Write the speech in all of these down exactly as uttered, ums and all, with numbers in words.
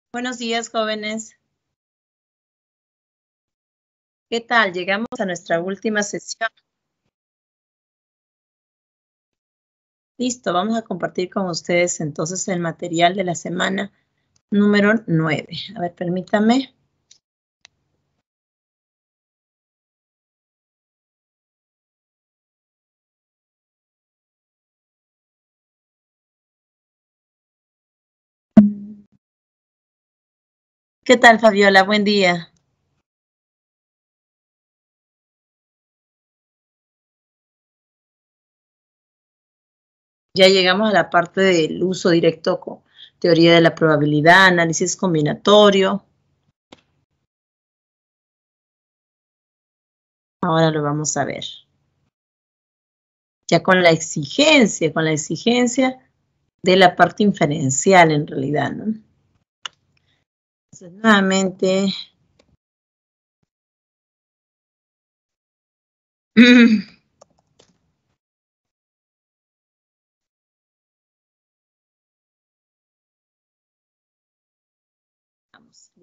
Buenos días, jóvenes. ¿Qué tal? Llegamos a nuestra última sesión. Listo, vamos a compartir con ustedes entonces el material de la semana número nueve. A ver, permítame. ¿Qué tal, Fabiola? Buen día. Ya llegamos a la parte del uso directo con teoría de la probabilidad, análisis combinatorio. Ahora lo vamos a ver. Ya con la exigencia, con la exigencia de la parte inferencial en realidad, ¿no? Entonces, nuevamente... Vamos.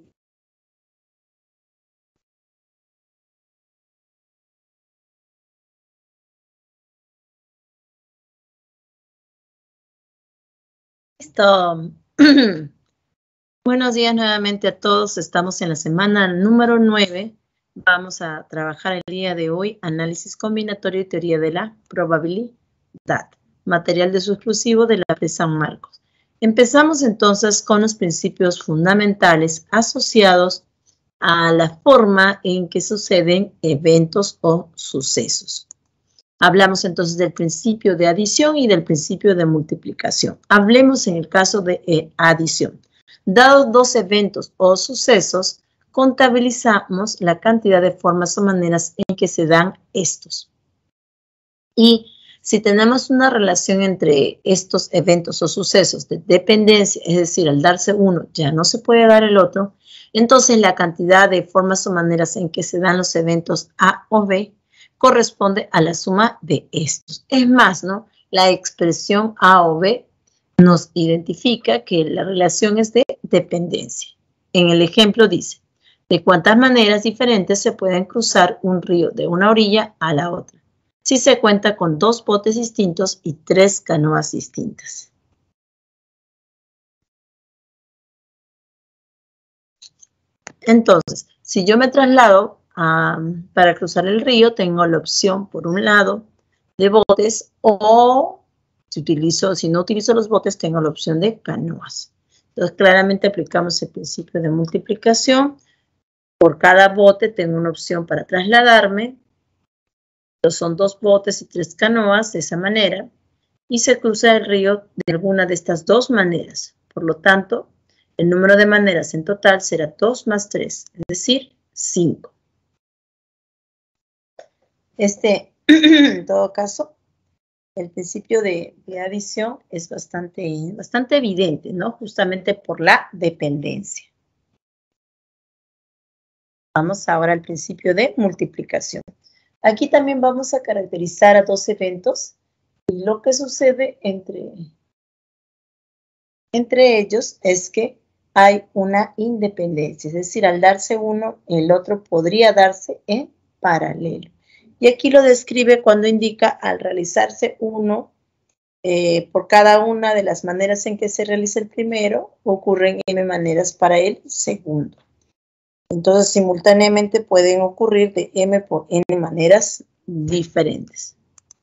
Listo. Buenos días nuevamente a todos. Estamos en la semana número nueve. Vamos a trabajar el día de hoy análisis combinatorio y teoría de la probabilidad. Material de uso exclusivo de la P San Marcos. Empezamos entonces con los principios fundamentales asociados a la forma en que suceden eventos o sucesos. Hablamos entonces del principio de adición y del principio de multiplicación. Hablemos en el caso de eh, adición. Dados dos eventos o sucesos, contabilizamos la cantidad de formas o maneras en que se dan estos. Y si tenemos una relación entre estos eventos o sucesos de dependencia, es decir, al darse uno ya no se puede dar el otro, entonces la cantidad de formas o maneras en que se dan los eventos A o B corresponde a la suma de estos. Es más, ¿no? La expresión A o B nos identifica que la relación es de dependencia. En el ejemplo dice, ¿de cuántas maneras diferentes se pueden cruzar un río de una orilla a la otra? Si se cuenta con dos botes distintos y tres canoas distintas. Entonces, si yo me traslado a, para cruzar el río, tengo la opción, por un lado, de botes o, si, utilizo, si no utilizo los botes, tengo la opción de canoas. Entonces, claramente aplicamos el principio de multiplicación. Por cada bote tengo una opción para trasladarme. Entonces, son dos botes y tres canoas de esa manera. Y se cruza el río de alguna de estas dos maneras. Por lo tanto, el número de maneras en total será dos más tres, es decir, cinco. Este, en todo caso, el principio de, de adición es bastante, bastante evidente, ¿no? Justamente por la dependencia. Vamos ahora al principio de multiplicación. Aquí también vamos a caracterizar a dos eventos y lo que sucede entre, entre ellos es que hay una independencia, es decir, al darse uno, el otro podría darse en paralelo. Y aquí lo describe cuando indica al realizarse uno, eh, por cada una de las maneras en que se realiza el primero, ocurren m maneras para el segundo. Entonces, simultáneamente pueden ocurrir de m por n maneras diferentes.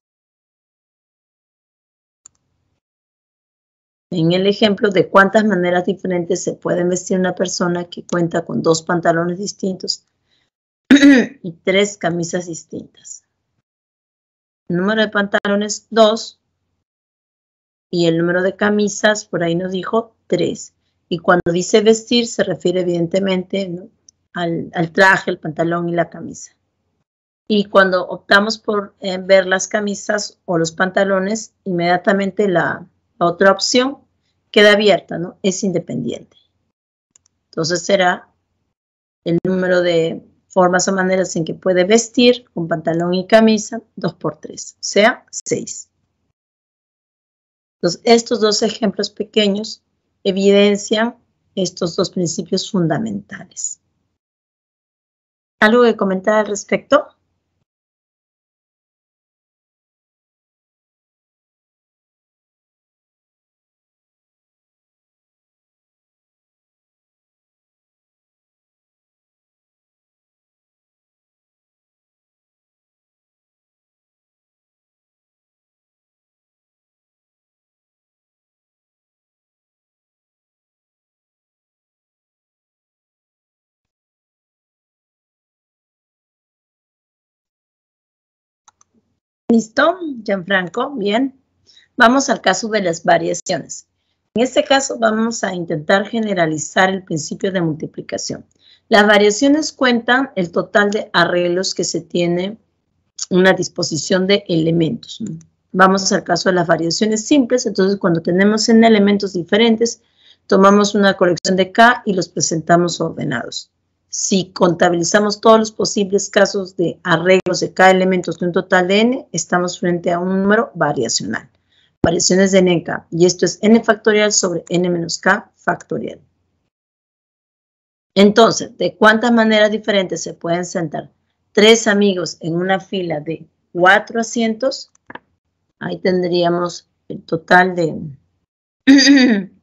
En el ejemplo de cuántas maneras diferentes se puede vestir una persona que cuenta con dos pantalones distintos y tres camisas distintas. El número de pantalones, dos. Y el número de camisas, por ahí nos dijo, tres. Y cuando dice vestir, se refiere evidentemente, ¿no? al, al traje, el pantalón y la camisa. Y cuando optamos por eh, ver las camisas o los pantalones, inmediatamente la, la otra opción queda abierta, ¿no? Es independiente. Entonces será el número de formas o maneras en que puede vestir con pantalón y camisa, dos por tres, o sea, seis. Entonces, estos dos ejemplos pequeños evidencian estos dos principios fundamentales. ¿Algo que comentar al respecto? ¿Listo, Gianfranco? Bien. Vamos al caso de las variaciones. En este caso vamos a intentar generalizar el principio de multiplicación. Las variaciones cuentan el total de arreglos que se tiene una disposición de elementos, ¿no? Vamos al caso de las variaciones simples. Entonces, cuando tenemos en elementos diferentes, tomamos una colección de K y los presentamos ordenados. Si contabilizamos todos los posibles casos de arreglos de K elementos de un total de N, estamos frente a un número variacional. Variaciones de N en K. Y esto es N factorial sobre N menos K factorial. Entonces, ¿de cuántas maneras diferentes se pueden sentar tres amigos en una fila de cuatro asientos? Ahí tendríamos el total de el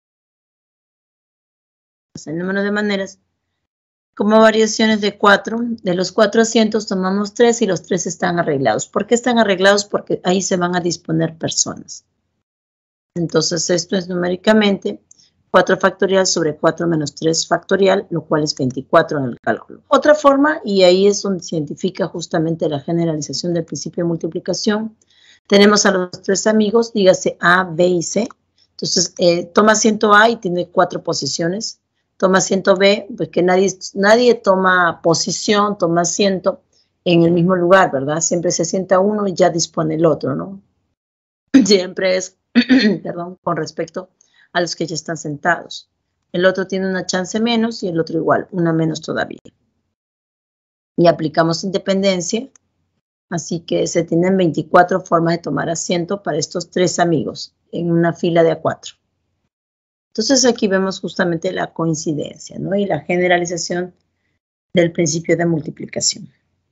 número de maneras. Como variaciones de cuatro, de los cuatro asientos tomamos tres y los tres están arreglados. ¿Por qué están arreglados? Porque ahí se van a disponer personas. Entonces esto es numéricamente cuatro factorial sobre cuatro menos tres factorial, lo cual es veinticuatro en el cálculo. Otra forma, y ahí es donde se identifica justamente la generalización del principio de multiplicación. Tenemos a los tres amigos, dígase A, B y C. Entonces eh, toma asiento A y tiene cuatro posiciones. Toma asiento B, pues que nadie, nadie toma posición, toma asiento en el mismo lugar, ¿verdad? Siempre se sienta uno y ya dispone el otro, ¿no? Siempre es, perdón, con respecto a los que ya están sentados. El otro tiene una chance menos y el otro igual, una menos todavía. Y aplicamos independencia, así que se tienen veinticuatro formas de tomar asiento para estos tres amigos en una fila de a cuatro. Entonces aquí vemos justamente la coincidencia, ¿no? Y la generalización del principio de multiplicación.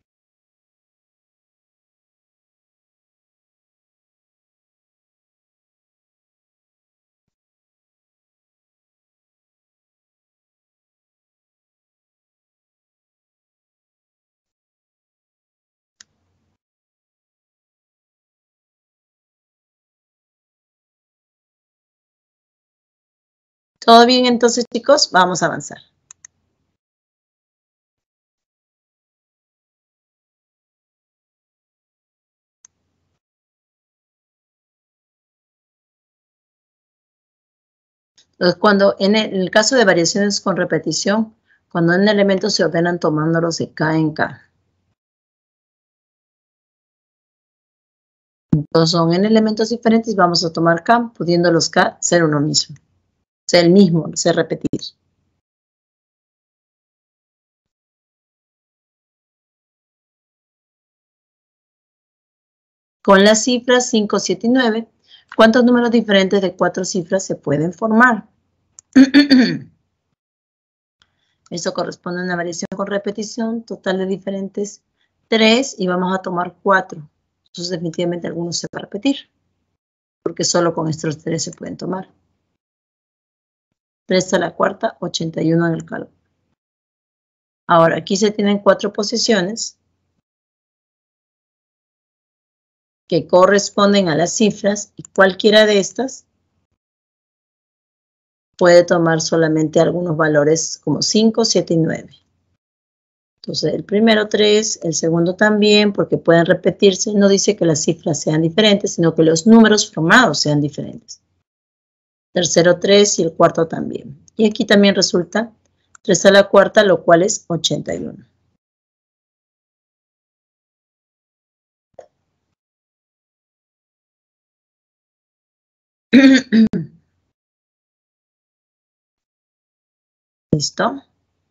¿Todo bien entonces, chicos? Vamos a avanzar. Entonces, cuando en el, en el caso de variaciones con repetición, cuando en elementos se ordenan tomándolos de K en K. Entonces son en elementos diferentes, vamos a tomar K, pudiendo los K ser uno mismo. Ser el mismo, ser repetidos. Con las cifras cinco, siete y nueve, ¿cuántos números diferentes de cuatro cifras se pueden formar? Eso corresponde a una variación con repetición, total de diferentes tres, y vamos a tomar cuatro. Entonces definitivamente algunos se va a repetir, porque solo con estos tres se pueden tomar. tres a la cuarta, ochenta y uno en el cálculo. Ahora, aquí se tienen cuatro posiciones que corresponden a las cifras, y cualquiera de estas puede tomar solamente algunos valores como cinco, siete y nueve. Entonces, el primero tres, el segundo también, porque pueden repetirse. No dice que las cifras sean diferentes, sino que los números formados sean diferentes. Tercero tres y el cuarto también. Y aquí también resulta tres a la cuarta, lo cual es ochenta y uno. ¿Listo?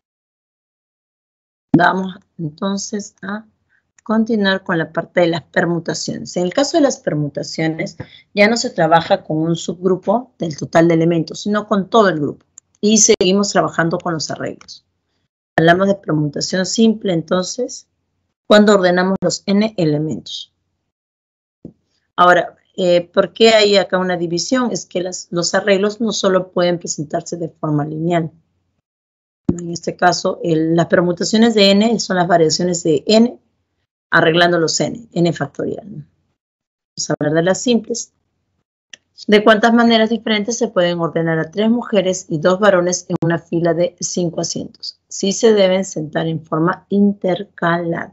Vamos entonces a continuar con la parte de las permutaciones. En el caso de las permutaciones, ya no se trabaja con un subgrupo del total de elementos, sino con todo el grupo. Y seguimos trabajando con los arreglos. Hablamos de permutación simple, entonces, cuando ordenamos los n elementos. Ahora, eh, ¿por qué hay acá una división? Es que las, los arreglos no solo pueden presentarse de forma lineal. En este caso, el, las permutaciones de n son las variaciones de n arreglando los n, n factorial. Vamos a hablar de las simples. ¿De cuántas maneras diferentes se pueden ordenar a tres mujeres y dos varones en una fila de cinco asientos? Sí se deben sentar en forma intercalada.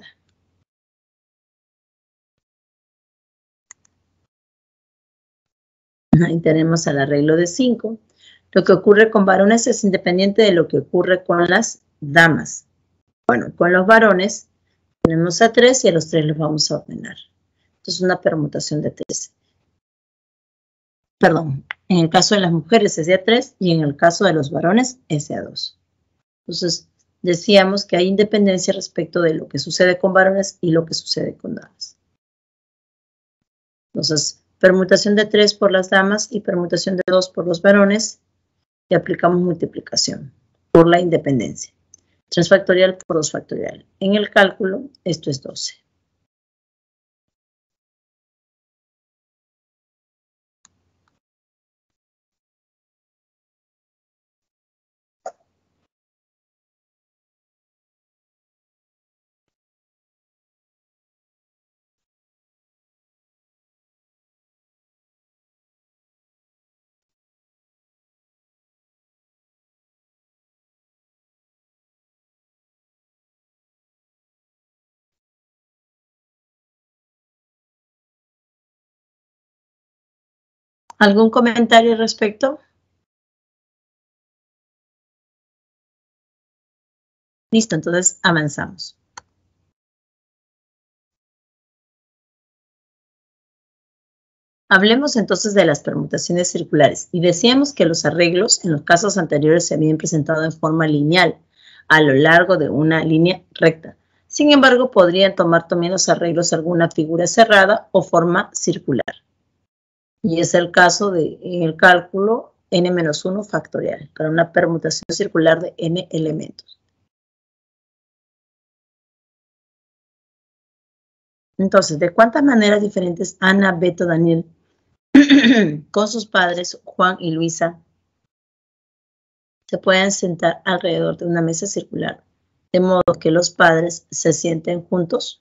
Ahí tenemos el arreglo de cinco. Lo que ocurre con varones es independiente de lo que ocurre con las damas. Bueno, con los varones tenemos a tres y a los tres los vamos a ordenar. Entonces, una permutación de tres. Perdón, en el caso de las mujeres es de a tres y en el caso de los varones es de a dos. Entonces, decíamos que hay independencia respecto de lo que sucede con varones y lo que sucede con damas. Entonces, permutación de tres por las damas y permutación de dos por los varones y aplicamos multiplicación por la independencia. tres factorial por dos factorial. En el cálculo, esto es doce. ¿Algún comentario al respecto? Listo, entonces avanzamos. Hablemos entonces de las permutaciones circulares y decíamos que los arreglos en los casos anteriores se habían presentado en forma lineal a lo largo de una línea recta. Sin embargo, podrían tomar también los arreglos alguna figura cerrada o forma circular. Y es el caso de en el cálculo n menos uno factorial para una permutación circular de n elementos. Entonces, ¿de cuántas maneras diferentes Ana, Beto, Daniel, con sus padres, Juan y Luisa, se pueden sentar alrededor de una mesa circular, de modo que los padres se sienten juntos?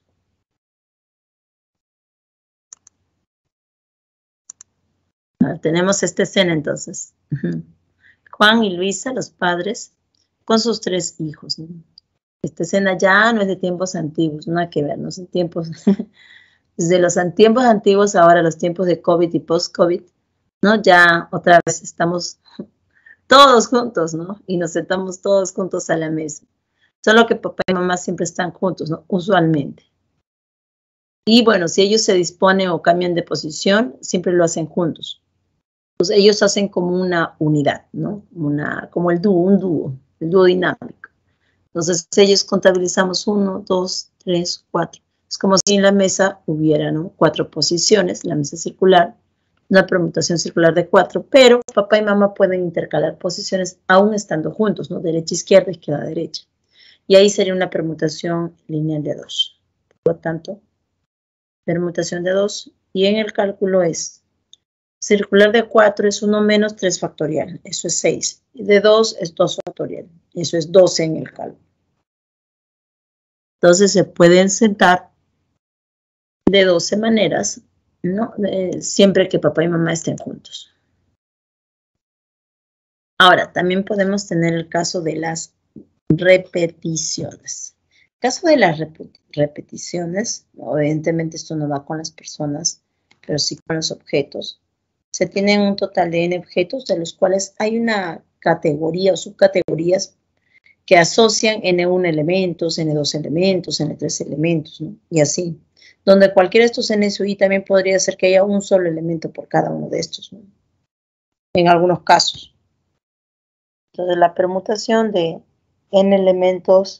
Ahora, tenemos esta escena entonces. Juan y Luisa, los padres, con sus tres hijos, ¿no? Esta escena ya no es de tiempos antiguos, nada que ver, no son tiempos, desde los tiempos antiguos ahora los tiempos de COVID y post-COVID, ¿no? Ya otra vez estamos todos juntos, ¿no? Y nos sentamos todos juntos a la mesa. Solo que papá y mamá siempre están juntos, ¿no? Usualmente. Y bueno, si ellos se disponen o cambian de posición, siempre lo hacen juntos. Pues ellos hacen como una unidad, ¿no? Una, como el dúo, un dúo, el dúo dinámico. Entonces ellos contabilizamos uno, dos, tres, cuatro. Es como si en la mesa hubiera, ¿no? Cuatro posiciones, la mesa circular, una permutación circular de cuatro, pero papá y mamá pueden intercalar posiciones aún estando juntos, ¿no? Derecha, izquierda, izquierda, derecha. Y ahí sería una permutación lineal de dos. Por lo tanto, permutación de dos. Y en el cálculo es, circular de cuatro es uno menos tres factorial. Eso es seis. Y de dos es dos factorial. Eso es doce en el cálculo. Entonces se pueden sentar de doce maneras, ¿no? Eh, siempre que papá y mamá estén juntos. Ahora, también podemos tener el caso de las repeticiones. En el caso de las rep repeticiones, evidentemente esto no va con las personas, pero sí con los objetos. Se tienen un total de n objetos, de los cuales hay una categoría o subcategorías que asocian ene uno elementos, ene dos elementos, ene tres elementos, ¿no? Y así. Donde cualquiera de estos ene sub i también podría ser que haya un solo elemento por cada uno de estos, ¿no? En algunos casos. Entonces, la permutación de n elementos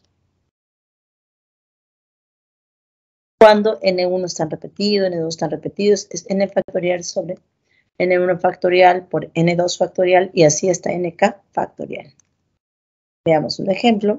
cuando ene uno está repetido, ene dos están repetidos, es n factorial sobre ene uno factorial por ene dos factorial y así hasta ene-ka factorial. Veamos un ejemplo.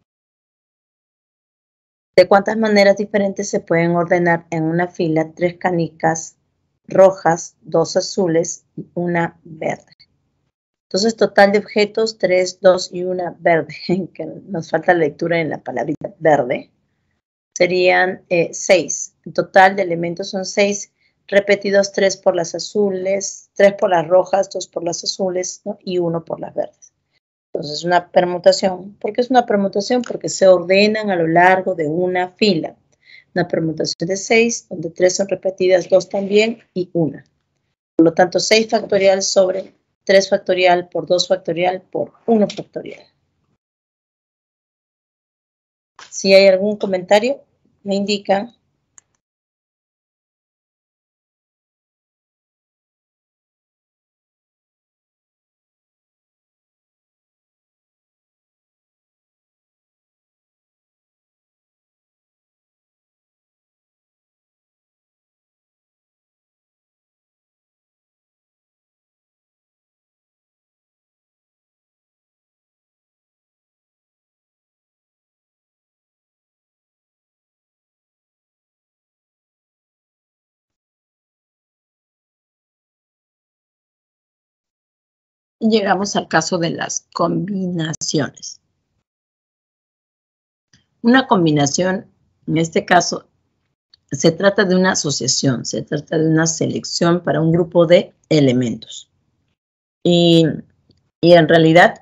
¿De cuántas maneras diferentes se pueden ordenar en una fila tres canicas rojas, dos azules y una verde? Entonces, total de objetos, tres, dos y una verde, que nos falta lectura en la palabrita verde, serían eh, seis. En total de elementos son seis, repetidos tres por las azules, tres por las rojas, dos por las azules, ¿no? Y uno por las verdes. Entonces, una permutación. ¿Por qué es una permutación? Porque se ordenan a lo largo de una fila. Una permutación de seis, donde tres son repetidas, dos también y una. Por lo tanto, seis factorial sobre tres factorial por dos factorial por uno factorial. Si hay algún comentario, me indican. Y llegamos al caso de las combinaciones. Una combinación, en este caso, se trata de una asociación, se trata de una selección para un grupo de elementos. Y, y en realidad,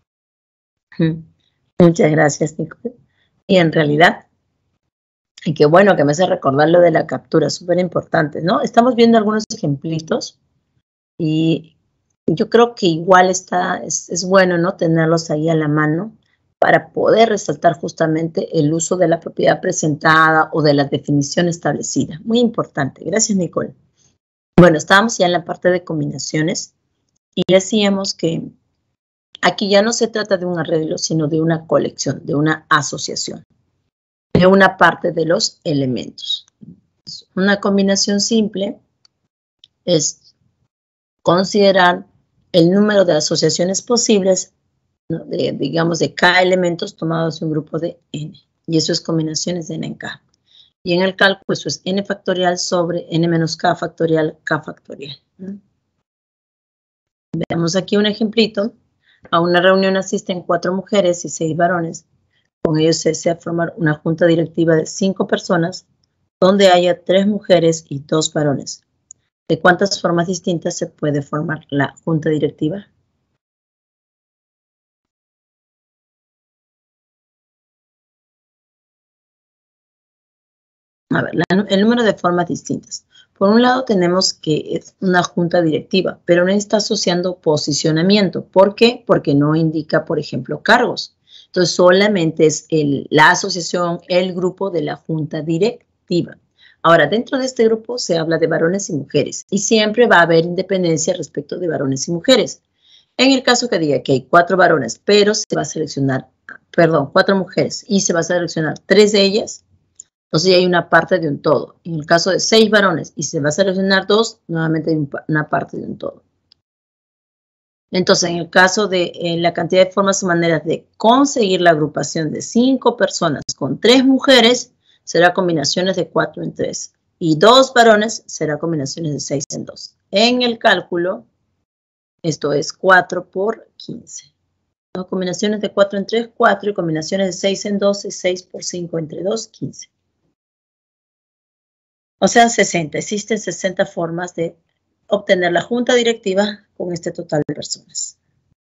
muchas gracias, Nicole. Y en realidad, y qué bueno que me hace recordar lo de la captura, súper importante, ¿no? Estamos viendo algunos ejemplitos y yo creo que igual está, es, es bueno, ¿no? Tenerlos ahí a la mano para poder resaltar justamente el uso de la propiedad presentada o de la definición establecida. Muy importante. Gracias, Nicole. Bueno, estábamos ya en la parte de combinaciones y decíamos que aquí ya no se trata de un arreglo, sino de una colección, de una asociación, de una parte de los elementos. Una combinación simple es considerar el número de asociaciones posibles, ¿no? de, digamos, de K elementos tomados de un grupo de N. Y eso es combinaciones de N en K. Y en el cálculo eso es N factorial sobre N menos K factorial, K factorial. ¿no? Veamos aquí un ejemplito. A una reunión asisten cuatro mujeres y seis varones. Con ellos se desea formar una junta directiva de cinco personas donde haya tres mujeres y dos varones. ¿De cuántas formas distintas se puede formar la junta directiva? A ver, la, el número de formas distintas. Por un lado tenemos que es una junta directiva, pero no está asociando posicionamiento. ¿Por qué? Porque no indica, por ejemplo, cargos. Entonces solamente es el, la asociación, el grupo de la junta directiva. Ahora, dentro de este grupo se habla de varones y mujeres y siempre va a haber independencia respecto de varones y mujeres. En el caso que diga que hay cuatro varones, pero se va a seleccionar, perdón, cuatro mujeres y se va a seleccionar tres de ellas, entonces ya hay una parte de un todo. En el caso de seis varones y se va a seleccionar dos, nuevamente hay una parte de un todo. Entonces, en el caso de eh, la cantidad de formas o maneras de conseguir la agrupación de cinco personas con tres mujeres, será combinaciones de cuatro en tres. Y dos varones será combinaciones de seis en dos. En el cálculo, esto es cuatro por quince. ¿No? Combinaciones de cuatro en tres, cuatro. Y combinaciones de seis en dos, es seis por cinco entre dos, quince. O sea, sesenta. Existen sesenta formas de obtener la junta directiva con este total de personas.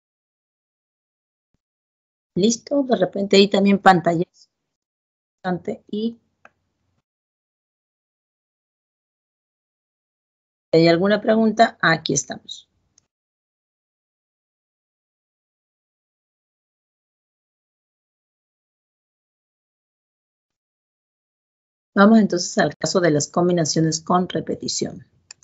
¿Listo? De repente ahí también pantallas. Y ¿hay alguna pregunta? Aquí estamos. Vamos entonces al caso de las combinaciones con repetición.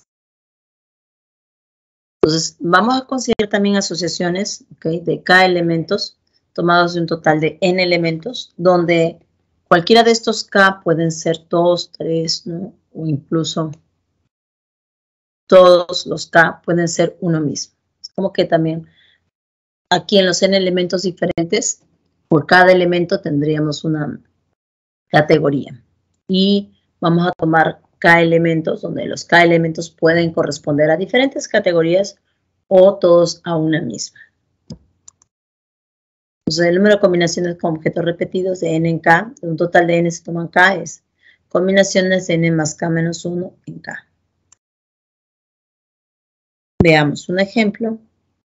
Entonces, vamos a considerar también asociaciones, ¿okay? De K elementos tomados de un total de N elementos, donde cualquiera de estos K pueden ser dos, tres, ¿no? O incluso todos los K pueden ser uno mismo. Es como que también aquí en los n elementos diferentes, por cada elemento tendríamos una categoría. Y vamos a tomar K elementos, donde los K elementos pueden corresponder a diferentes categorías o todos a una misma. Entonces, el número de combinaciones con objetos repetidos de n en K, de un total de n se toman K, es combinaciones de n más K menos uno en K. Veamos un ejemplo.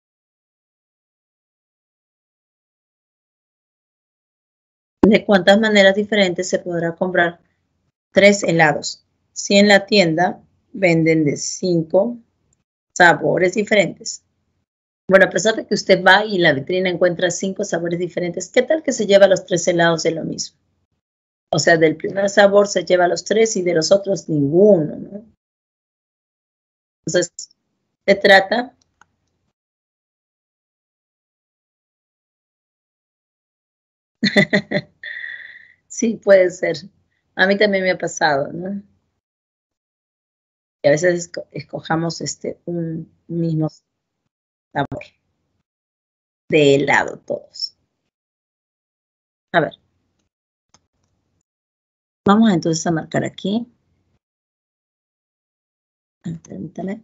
¿De cuántas maneras diferentes se podrá comprar tres helados? Si en la tienda venden de cinco sabores diferentes. Bueno, a pesar de que usted va y en la vitrina encuentra cinco sabores diferentes, ¿qué tal que se lleva los tres helados de lo mismo? O sea, del primer sabor se lleva los tres y de los otros ninguno, ¿no? Entonces, se trata sí, puede ser. A mí también me ha pasado, ¿no? Y a veces esco escojamos este, un mismo sabor de helado todos. A ver. Vamos entonces a marcar aquí. Permítame.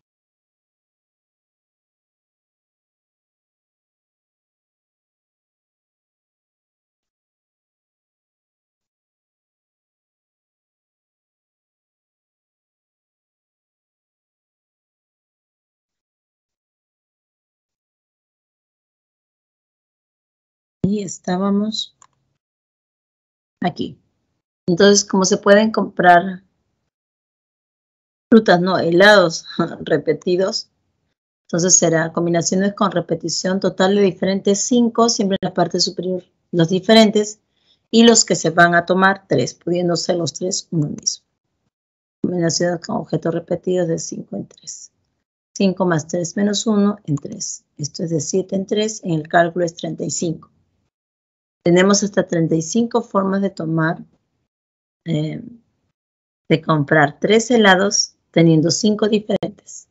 Y estábamos aquí. Entonces, como se pueden comprar frutas, no, helados repetidos, entonces será combinaciones con repetición total de diferentes cinco, siempre en la parte superior los diferentes, y los que se van a tomar tres, pudiendo ser los tres uno mismo. Combinaciones con objetos repetidos de cinco en tres. cinco más tres menos uno en tres. Esto es de siete en tres, en el cálculo es treinta y cinco. Tenemos hasta treinta y cinco formas de tomar, eh, de comprar tres helados teniendo cinco diferentes.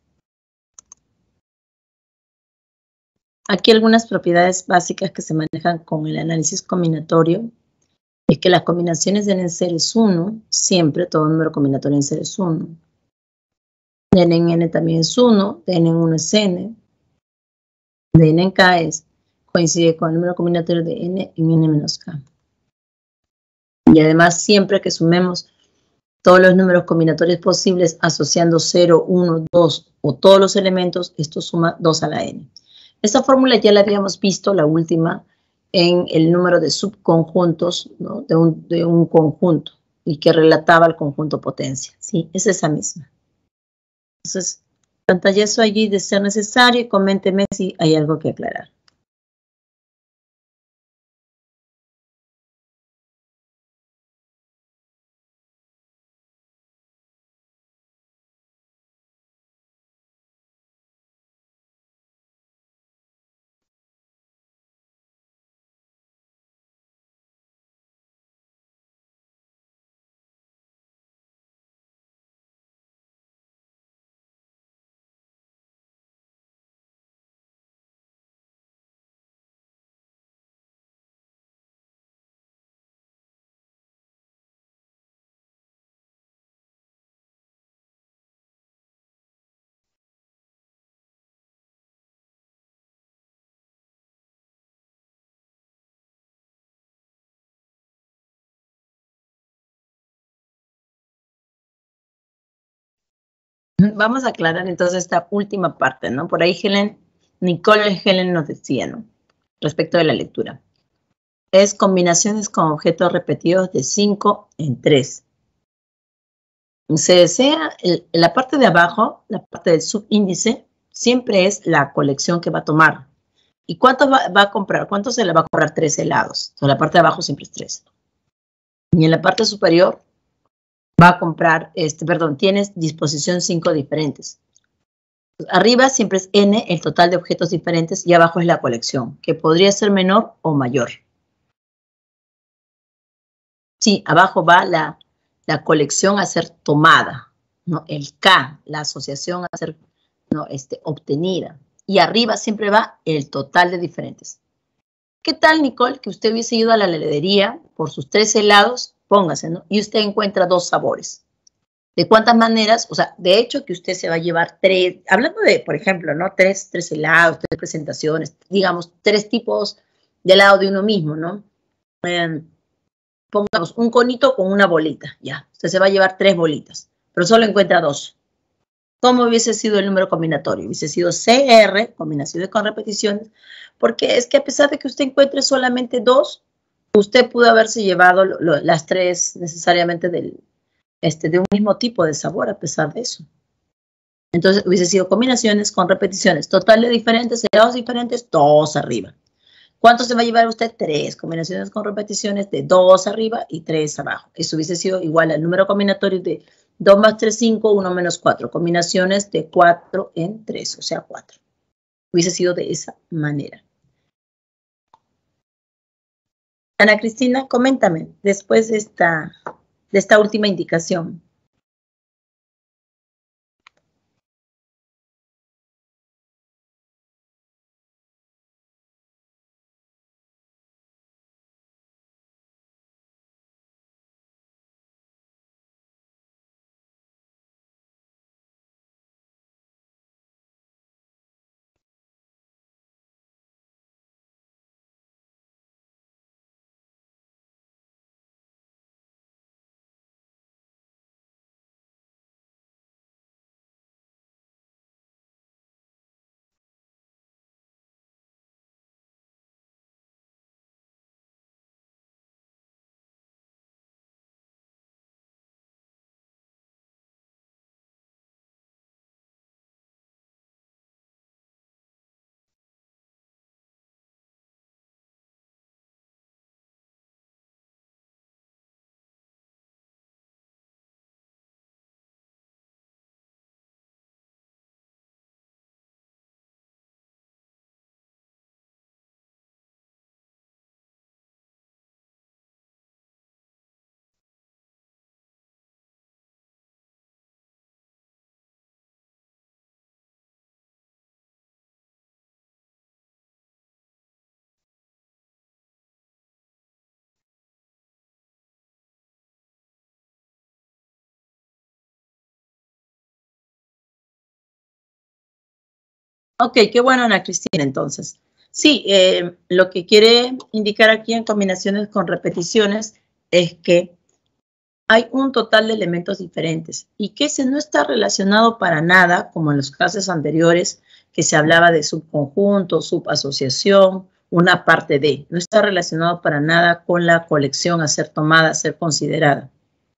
Aquí algunas propiedades básicas que se manejan con el análisis combinatorio es que las combinaciones de n en cero es uno, siempre todo número combinatorio en cero es uno. De n en n también es uno, de n en uno es n, de n en k es, coincide con el número combinatorio de n en n menos k. Y además siempre que sumemos todos los números combinatorios posibles asociando cero, uno, dos o todos los elementos, esto suma dos a la n. Esta fórmula ya la habíamos visto, la última, en el número de subconjuntos, ¿no? de, un, de un conjunto y que relataba el conjunto potencia. Sí, es esa misma. Entonces, pantallazo allí de ser necesario y coménteme si hay algo que aclarar. Vamos a aclarar entonces esta última parte, ¿no? Por ahí Helen, Nicole Helen nos decía, ¿no? Respecto de la lectura. Es combinaciones con objetos repetidos de cinco en tres. Se desea, el, la parte de abajo, la parte del subíndice, siempre es la colección que va a tomar. ¿Y cuánto va, va a comprar? ¿Cuánto se le va a comprar? Tres helados. Entonces, la parte de abajo siempre es tres. Y en la parte superior va a comprar, este, perdón, tienes disposición cinco diferentes. Arriba siempre es n, el total de objetos diferentes, y abajo es la colección, que podría ser menor o mayor. Sí, abajo va la, la colección a ser tomada. ¿no? El K, la asociación a ser, ¿no? este, obtenida. Y arriba siempre va el total de diferentes. ¿Qué tal, Nicole, que usted hubiese ido a la heladería por sus tres helados? Póngase, ¿no? Y usted encuentra dos sabores. ¿De cuántas maneras? O sea, de hecho que usted se va a llevar tres, hablando de, por ejemplo, ¿no? Tres, tres helados, tres presentaciones, digamos, tres tipos de helado de uno mismo, ¿no? Eh, pongamos un conito con una bolita, ya. Usted se va a llevar tres bolitas, pero solo encuentra dos. ¿Cómo hubiese sido el número combinatorio? Hubiese sido C R, combinaciones con repeticiones, porque es que a pesar de que usted encuentre solamente dos, usted pudo haberse llevado lo, lo, las tres necesariamente del, este, de un mismo tipo de sabor a pesar de eso. Entonces hubiese sido combinaciones con repeticiones, total de diferentes, helados diferentes, dos arriba. ¿Cuánto se va a llevar usted? Tres combinaciones con repeticiones de dos arriba y tres abajo. Eso hubiese sido igual al número combinatorio de dos más tres, cinco, uno menos cuatro. Combinaciones de cuatro en tres, o sea, cuatro. Hubiese sido de esa manera. Ana Cristina, coméntame, después de esta, de esta última indicación. Ok, qué bueno, Ana Cristina, entonces. Sí, eh, lo que quiere indicar aquí en combinaciones con repeticiones es que hay un total de elementos diferentes y que ese no está relacionado para nada, como en los casos anteriores, que se hablaba de subconjunto, subasociación, una parte de. No está relacionado para nada con la colección a ser tomada, a ser considerada.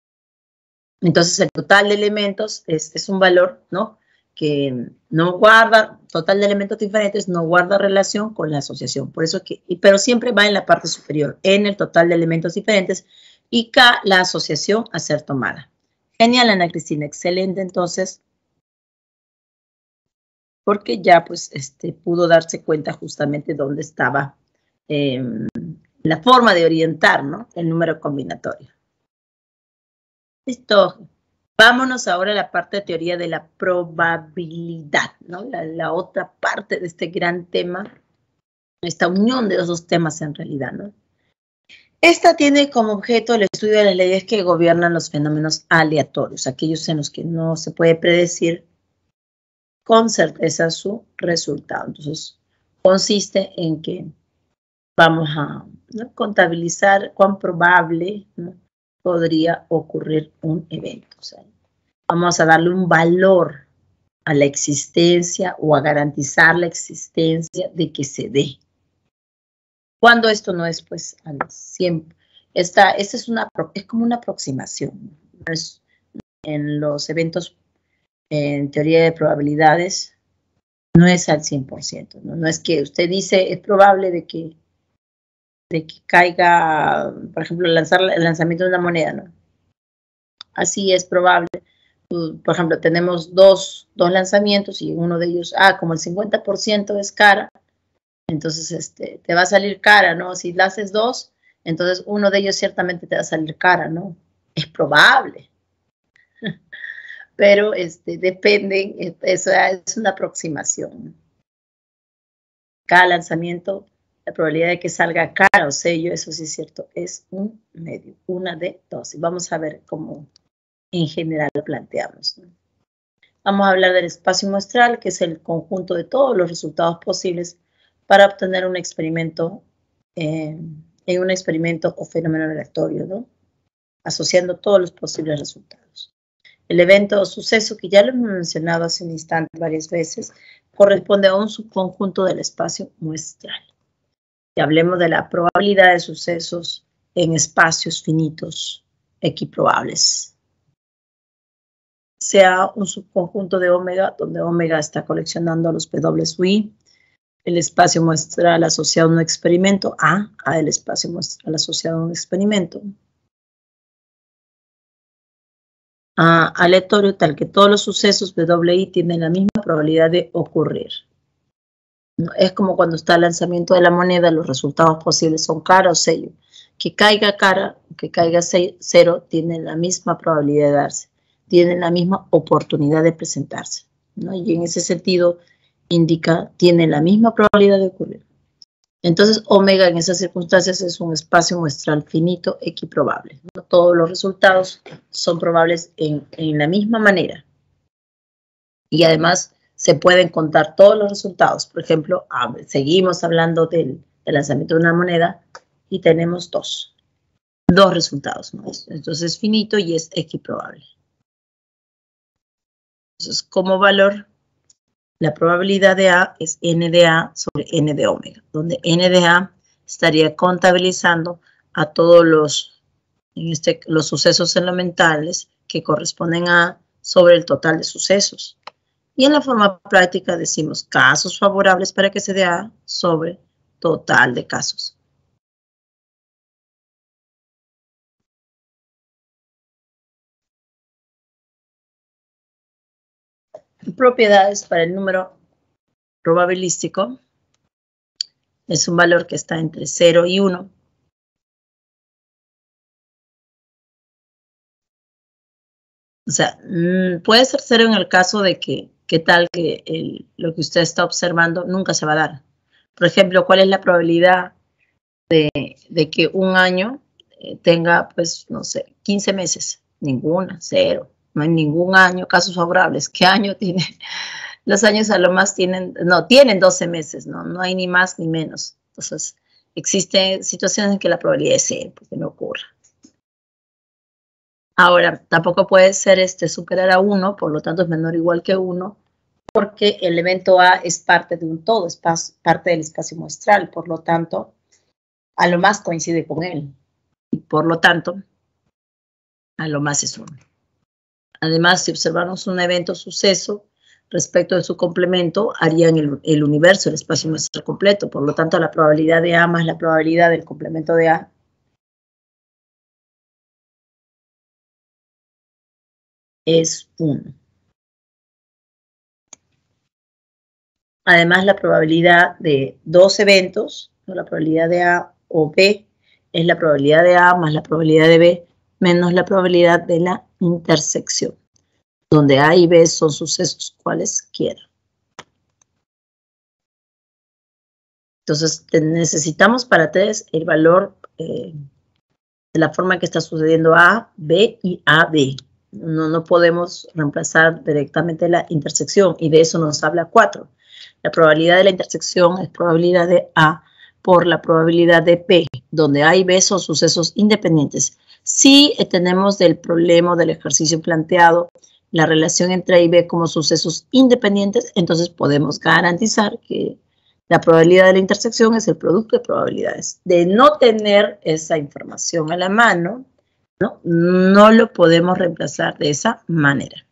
Entonces, el total de elementos es, es un valor, ¿no? Que no guarda, total de elementos diferentes, no guarda relación con la asociación. Por eso que, pero siempre va en la parte superior, en el total de elementos diferentes, y K, la asociación a ser tomada. Genial, Ana Cristina, excelente, entonces, porque ya, pues, este, pudo darse cuenta justamente dónde estaba eh, la forma de orientar, ¿no? El número combinatorio. Listo. Vámonos ahora a la parte de teoría de la probabilidad, ¿no? La, la otra parte de este gran tema, esta unión de los dos temas en realidad, ¿no? Esta tiene como objeto el estudio de las leyes que gobiernan los fenómenos aleatorios, aquellos en los que no se puede predecir con certeza su resultado. Entonces, consiste en que vamos a, ¿no? contabilizar cuán probable, ¿no? podría ocurrir un evento. O sea, vamos a darle un valor a la existencia o a garantizar la existencia de que se dé. Cuando esto no es, pues, al cien. Esta, esta es, una, es como una aproximación. No es, en los eventos en teoría de probabilidades no es al cien por ciento. ¿no? No es que usted dice, es probable de que, de que caiga, por ejemplo, lanzar, el lanzamiento de una moneda, ¿no? Así es probable. Por ejemplo, tenemos dos, dos lanzamientos y uno de ellos, ah, como el cincuenta por ciento es cara, entonces este, te va a salir cara, ¿no? Si la haces dos, entonces uno de ellos ciertamente te va a salir cara, ¿no? Es probable. pero este, dependen, eso es una aproximación. Cada lanzamiento, la probabilidad de que salga cara o sello, eso sí es cierto, es un medio, una de dos. Y vamos a ver cómo en general lo planteamos, ¿no? Vamos a hablar del espacio muestral, que es el conjunto de todos los resultados posibles para obtener un experimento, eh, en un experimento o fenómeno aleatorio, ¿no? Asociando todos los posibles resultados. El evento o suceso, que ya lo hemos mencionado hace un instante varias veces, corresponde a un subconjunto del espacio muestral. Y hablemos de la probabilidad de sucesos en espacios finitos equiprobables. Sea un subconjunto de omega, donde omega está coleccionando los P W I, el espacio muestral asociado a un experimento, A, A el espacio muestral asociado a un experimento, A, aleatorio, tal que todos los sucesos P W I tienen la misma probabilidad de ocurrir. ¿No? Es como cuando está el lanzamiento de la moneda, los resultados posibles son cara o sello. Que caiga cara, que caiga cero, tienen la misma probabilidad de darse. Tienen la misma oportunidad de presentarse, ¿no? Y en ese sentido indica, tiene la misma probabilidad de ocurrir. Entonces, omega en esas circunstancias es un espacio muestral finito equiprobable, ¿no? Todos los resultados son probables en, en la misma manera. Y además se pueden contar todos los resultados. Por ejemplo, seguimos hablando del, del lanzamiento de una moneda y tenemos dos. Dos resultados, ¿no? Entonces es finito y es equiprobable. Entonces, como valor, la probabilidad de A es N de A sobre N de omega, donde N de A estaría contabilizando a todos los, en este, los sucesos elementales que corresponden a A sobre el total de sucesos. Y en la forma práctica decimos casos favorables para que se dé A sobre total de casos. Propiedades para el número probabilístico. Es un valor que está entre cero y uno. O sea, puede ser cero en el caso de que, ¿qué tal que el, lo que usted está observando nunca se va a dar? Por ejemplo, ¿cuál es la probabilidad de, de que un año eh, tenga, pues, no sé, quince meses? Ninguna, cero. No hay ningún año, casos favorables. ¿Qué año tiene? Los años a lo más tienen, no, tienen doce meses, ¿no? No hay ni más ni menos. Entonces, existen situaciones en que la probabilidad es cero, porque no ocurra. Ahora, tampoco puede ser este, superar a uno, por lo tanto es menor o igual que uno, porque el evento A es parte de un todo, es parte del espacio muestral, por lo tanto, a lo más coincide con él. Y por lo tanto, a lo más es uno. Además, si observamos un evento suceso respecto de su complemento, harían el, el universo, el espacio muestral completo. Por lo tanto, la probabilidad de A más la probabilidad del complemento de A es uno. Además, la probabilidad de dos eventos, ¿no? La probabilidad de A o B, es la probabilidad de A más la probabilidad de B menos la probabilidad de la intersección, donde A y B son sucesos cualesquiera. Entonces, necesitamos para tres el valor eh, de la forma que está sucediendo A, B y A B. No, no podemos reemplazar directamente la intersección, y de eso nos habla cuatro. La probabilidad de la intersección es probabilidad de A por la probabilidad de B, donde A y B son sucesos independientes. Si tenemos del problema del ejercicio planteado la relación entre A y B como sucesos independientes, entonces podemos garantizar que la probabilidad de la intersección es el producto de probabilidades. De no tener esa información a la mano, ¿no? No lo podemos reemplazar de esa manera.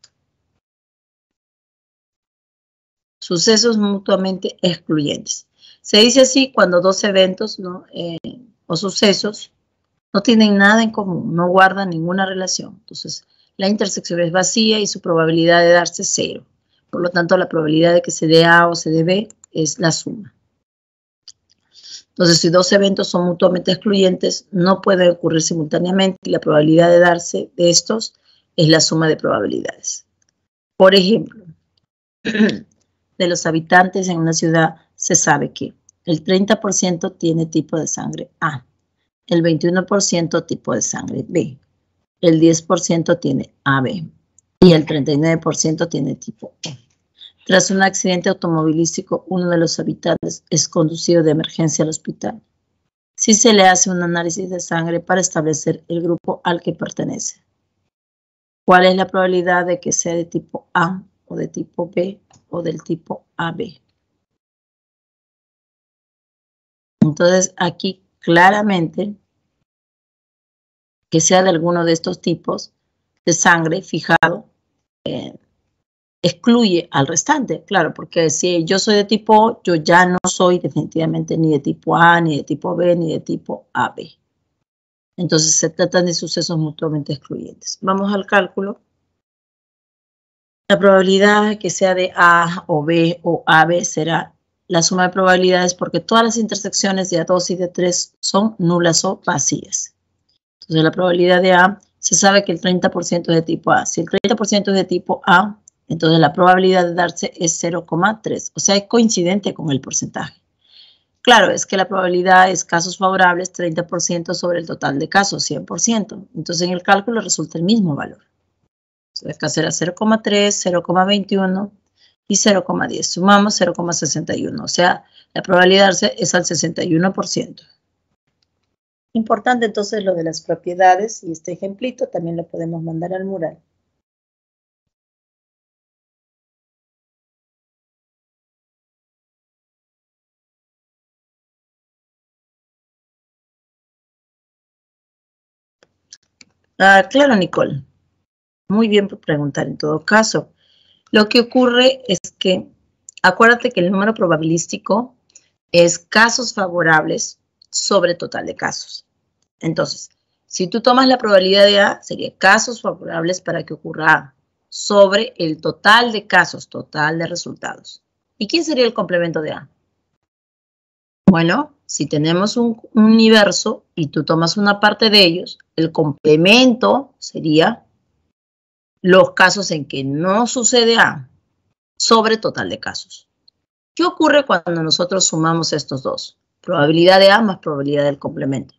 Sucesos mutuamente excluyentes. Se dice así cuando dos eventos, ¿no? eh, o sucesos no tienen nada en común, no guardan ninguna relación. Entonces, la intersección es vacía y su probabilidad de darse es cero. Por lo tanto, la probabilidad de que se dé A o se dé B es la suma. Entonces, si dos eventos son mutuamente excluyentes, no pueden ocurrir simultáneamente y la probabilidad de darse de estos es la suma de probabilidades. Por ejemplo, de los habitantes en una ciudad se sabe que el treinta por ciento tiene tipo de sangre A, el veintiuno por ciento tipo de sangre B, el diez por ciento tiene A B y el treinta y nueve por ciento tiene tipo O. Tras un accidente automovilístico, uno de los habitantes es conducido de emergencia al hospital. Si se le hace un análisis de sangre para establecer el grupo al que pertenece. ¿Cuál es la probabilidad de que sea de tipo A o de tipo B o del tipo A B? Entonces, aquí claramente que sea de alguno de estos tipos de sangre fijado eh, excluye al restante, claro, porque si yo soy de tipo O, yo ya no soy definitivamente ni de tipo A, ni de tipo B, ni de tipo A B. Entonces se tratan de sucesos mutuamente excluyentes. Vamos al cálculo. La probabilidad de que sea de A o B o A B será la suma de probabilidades porque todas las intersecciones de A dos y de tres son nulas o vacías. Entonces la probabilidad de A, se sabe que el treinta por ciento es de tipo A. Si el treinta por ciento es de tipo A, entonces la probabilidad de darse es cero coma tres. O sea, es coincidente con el porcentaje. Claro, es que la probabilidad es casos favorables, treinta por ciento sobre el total de casos, cien por ciento. Entonces en el cálculo resulta el mismo valor. Entonces acá será cero coma tres, cero coma veintiuno y cero coma diez. Sumamos cero coma sesenta y uno. O sea, la probabilidad de darse es al sesenta y uno por ciento. Importante entonces lo de las propiedades y este ejemplito también lo podemos mandar al mural. Ah, claro, Nicole. Muy bien por preguntar en todo caso. Lo que ocurre es que, acuérdate que el número probabilístico es casos favorables sobre total de casos. Entonces, si tú tomas la probabilidad de A, sería casos favorables para que ocurra A sobre el total de casos, total de resultados. ¿Y quién sería el complemento de A? Bueno, si tenemos un, un universo y tú tomas una parte de ellos, el complemento sería los casos en que no sucede A sobre total de casos. ¿Qué ocurre cuando nosotros sumamos estos dos? Probabilidad de A más probabilidad del complemento.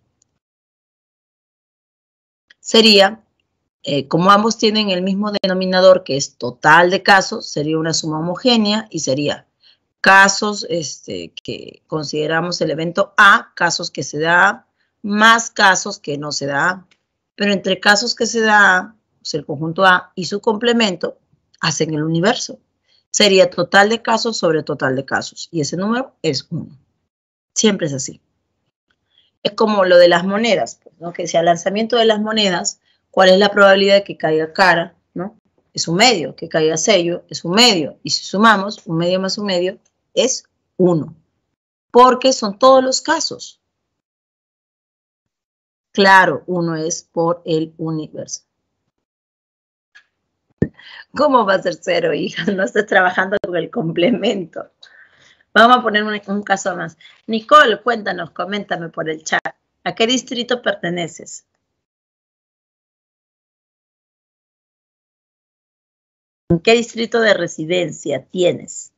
Sería, eh, como ambos tienen el mismo denominador que es total de casos, sería una suma homogénea y sería casos este, que consideramos el evento A, casos que se da más casos que no se da. Pero entre casos que se da, pues el conjunto A y su complemento hacen el universo. Sería total de casos sobre total de casos. Y ese número es uno. Siempre es así. Es como lo de las monedas, pues, ¿no? Que si al lanzamiento de las monedas, ¿cuál es la probabilidad de que caiga cara? ¿No? Es un medio. Que caiga sello es un medio. Y si sumamos, un medio más un medio es uno. Porque son todos los casos. Claro, uno es por el universo. ¿Cómo va a ser cero, hija? No estás trabajando con el complemento. Vamos a poner un, un caso más. Nicole, cuéntanos, coméntame por el chat. ¿A qué distrito perteneces? ¿En qué distrito de residencia tienes?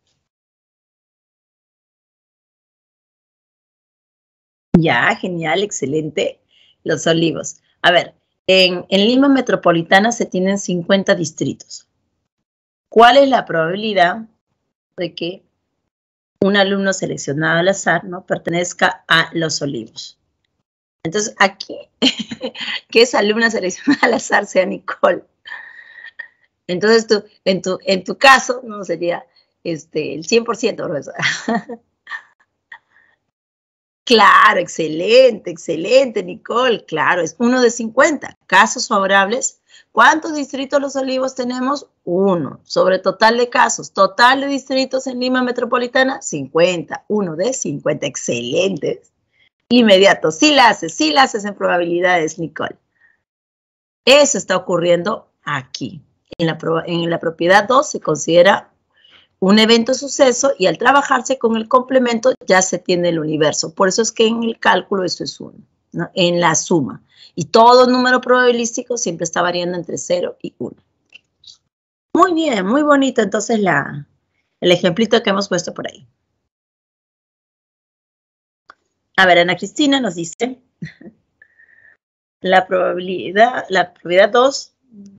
Ya, genial, excelente. Los Olivos. A ver, en, en Lima Metropolitana se tienen cincuenta distritos. ¿Cuál es la probabilidad de que un alumno seleccionado al azar, ¿no?, pertenezca a Los Olivos? Entonces, aquí, que esa alumna seleccionada al azar sea Nicole. Entonces, tú, en, tu, en tu caso, no sería este, el cien por ciento, profesora. Claro, excelente, excelente, Nicole. Claro, es uno de cincuenta. Casos favorables. ¿Cuántos distritos Los Olivos tenemos? Uno. Sobre total de casos. Total de distritos en Lima Metropolitana, cincuenta. Uno de cincuenta. Excelente. Inmediato. Sí la haces, sí la haces en probabilidades, Nicole. Eso está ocurriendo aquí. En la, en la propiedad dos se considera un evento suceso y al trabajarse con el complemento ya se tiene el universo. Por eso es que en el cálculo eso es uno. ¿no? En la suma. Y todo número probabilístico siempre está variando entre cero y uno. Muy bien, muy bonito entonces la, el ejemplito que hemos puesto por ahí. A ver, Ana Cristina nos dice la probabilidad, la probabilidad dos.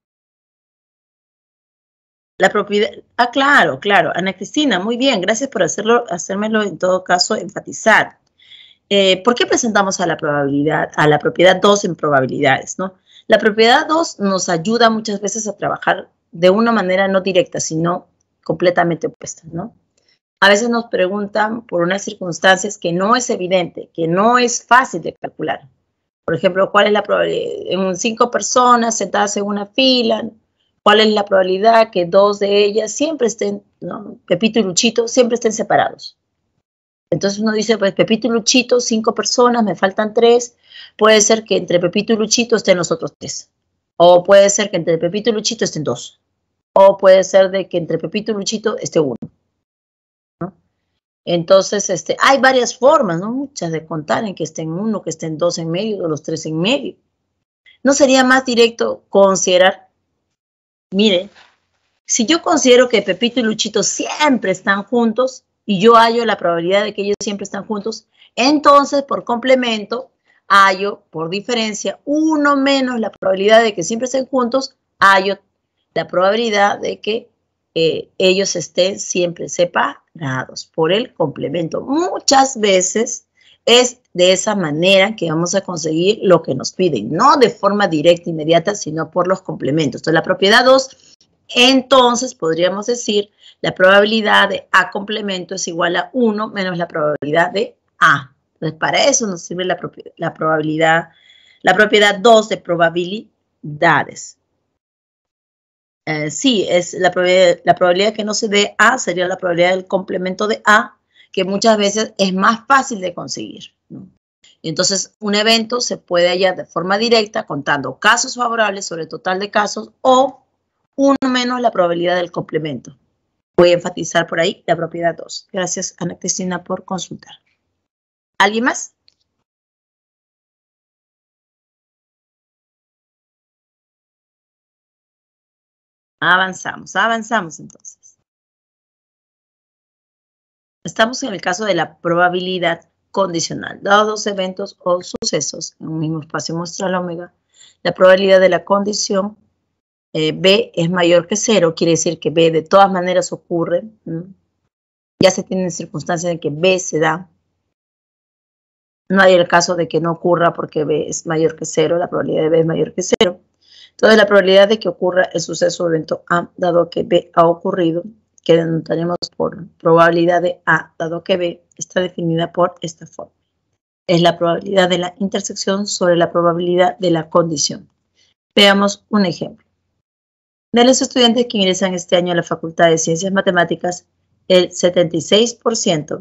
La propiedad, ah, claro, claro, Ana Cristina, muy bien, gracias por hacerlo, hacérmelo en todo caso enfatizar. Eh, ¿Por qué presentamos a la probabilidad, a la propiedad dos en probabilidades, no? La propiedad dos nos ayuda muchas veces a trabajar de una manera no directa, sino completamente opuesta, ¿no? A veces nos preguntan por unas circunstancias que no es evidente, que no es fácil de calcular. Por ejemplo, ¿cuál es la probabilidad? En cinco personas sentadas en una fila, ¿cuál es la probabilidad que dos de ellas siempre estén, ¿no? Pepito y Luchito, siempre estén separados? Entonces uno dice, pues Pepito y Luchito, cinco personas, me faltan tres. Puede ser que entre Pepito y Luchito estén los otros tres. O puede ser que entre Pepito y Luchito estén dos. O puede ser de que entre Pepito y Luchito esté uno, ¿no? Entonces, este, hay varias formas, ¿no? Muchas de contar en que estén uno, que estén dos en medio, o los tres en medio. ¿No sería más directo considerar, mire, si yo considero que Pepito y Luchito siempre están juntos y yo hallo la probabilidad de que ellos siempre están juntos, entonces por complemento hallo por diferencia uno menos la probabilidad de que siempre estén juntos, hallo la probabilidad de que eh, ellos estén siempre separados por el complemento. Muchas veces es de esa manera que vamos a conseguir lo que nos piden, no de forma directa, inmediata, sino por los complementos. Entonces la propiedad dos, entonces podríamos decir la probabilidad de A complemento es igual a uno menos la probabilidad de A. Entonces para eso nos sirve la, la probabilidad, la propiedad dos de probabilidades. Eh, sí, es la probabilidad, la probabilidad que no se dé A sería la probabilidad del complemento de A, que muchas veces es más fácil de conseguir, ¿no? Entonces, un evento se puede hallar de forma directa contando casos favorables sobre el total de casos o uno menos la probabilidad del complemento. Voy a enfatizar por ahí la propiedad dos. Gracias, Ana Cristina, por consultar. ¿Alguien más? Avanzamos, avanzamos entonces. Estamos en el caso de la probabilidad condicional. Dados dos eventos o sucesos en un mismo espacio muestral omega, la probabilidad de la condición eh, B es mayor que cero, quiere decir que B de todas maneras ocurre, ¿no? Ya se tienen circunstancias en que B se da. No hay el caso de que no ocurra porque B es mayor que cero, la probabilidad de B es mayor que cero. Entonces la probabilidad de que ocurra el suceso o evento A, dado que B ha ocurrido, que denotaremos por probabilidad de A, dado que B está definida por esta forma. Es la probabilidad de la intersección sobre la probabilidad de la condición. Veamos un ejemplo. De los estudiantes que ingresan este año a la Facultad de Ciencias Matemáticas, el setenta y seis por ciento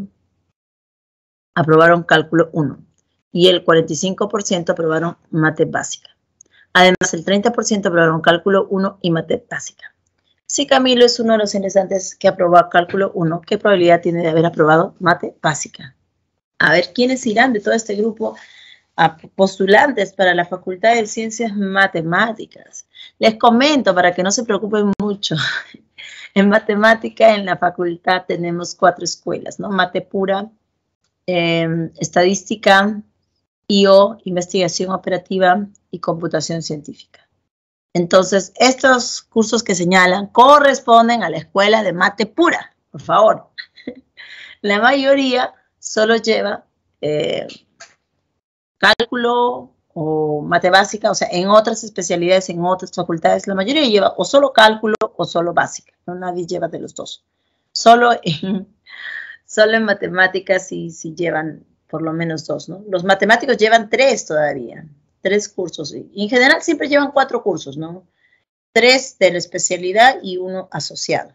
aprobaron cálculo uno y el cuarenta y cinco por ciento aprobaron mate básica. Además, el treinta por ciento aprobaron cálculo uno y mate básica. Si Camilo es uno de los ingresantes que aprobó cálculo uno, ¿qué probabilidad tiene de haber aprobado mate básica? A ver, ¿quiénes irán de todo este grupo a postulantes para la Facultad de Ciencias Matemáticas? Les comento para que no se preocupen mucho. En matemática, en la facultad tenemos cuatro escuelas, ¿no? Mate pura, eh, estadística, I O, investigación operativa y computación científica. Entonces, estos cursos que señalan corresponden a la escuela de mate pura, por favor. La mayoría solo lleva eh, cálculo o mate básica, o sea, en otras especialidades, en otras facultades, la mayoría lleva o solo cálculo o solo básica, no nadie lleva de los dos. Solo en, solo en matemáticas sí, sí llevan por lo menos dos, ¿no? Los matemáticos llevan tres todavía, tres cursos. Y en general siempre llevan cuatro cursos, ¿no? Tres de la especialidad y uno asociado.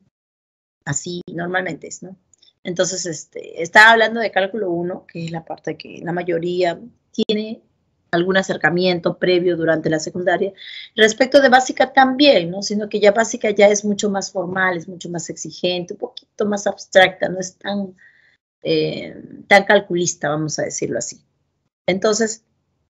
Así normalmente es, ¿no? Entonces, este, estaba hablando de cálculo uno, que es la parte que la mayoría tiene algún acercamiento previo durante la secundaria. Respecto de básica también, ¿no? Sino que ya básica ya es mucho más formal, es mucho más exigente, un poquito más abstracta, no es tan, eh, tan calculista, vamos a decirlo así. Entonces,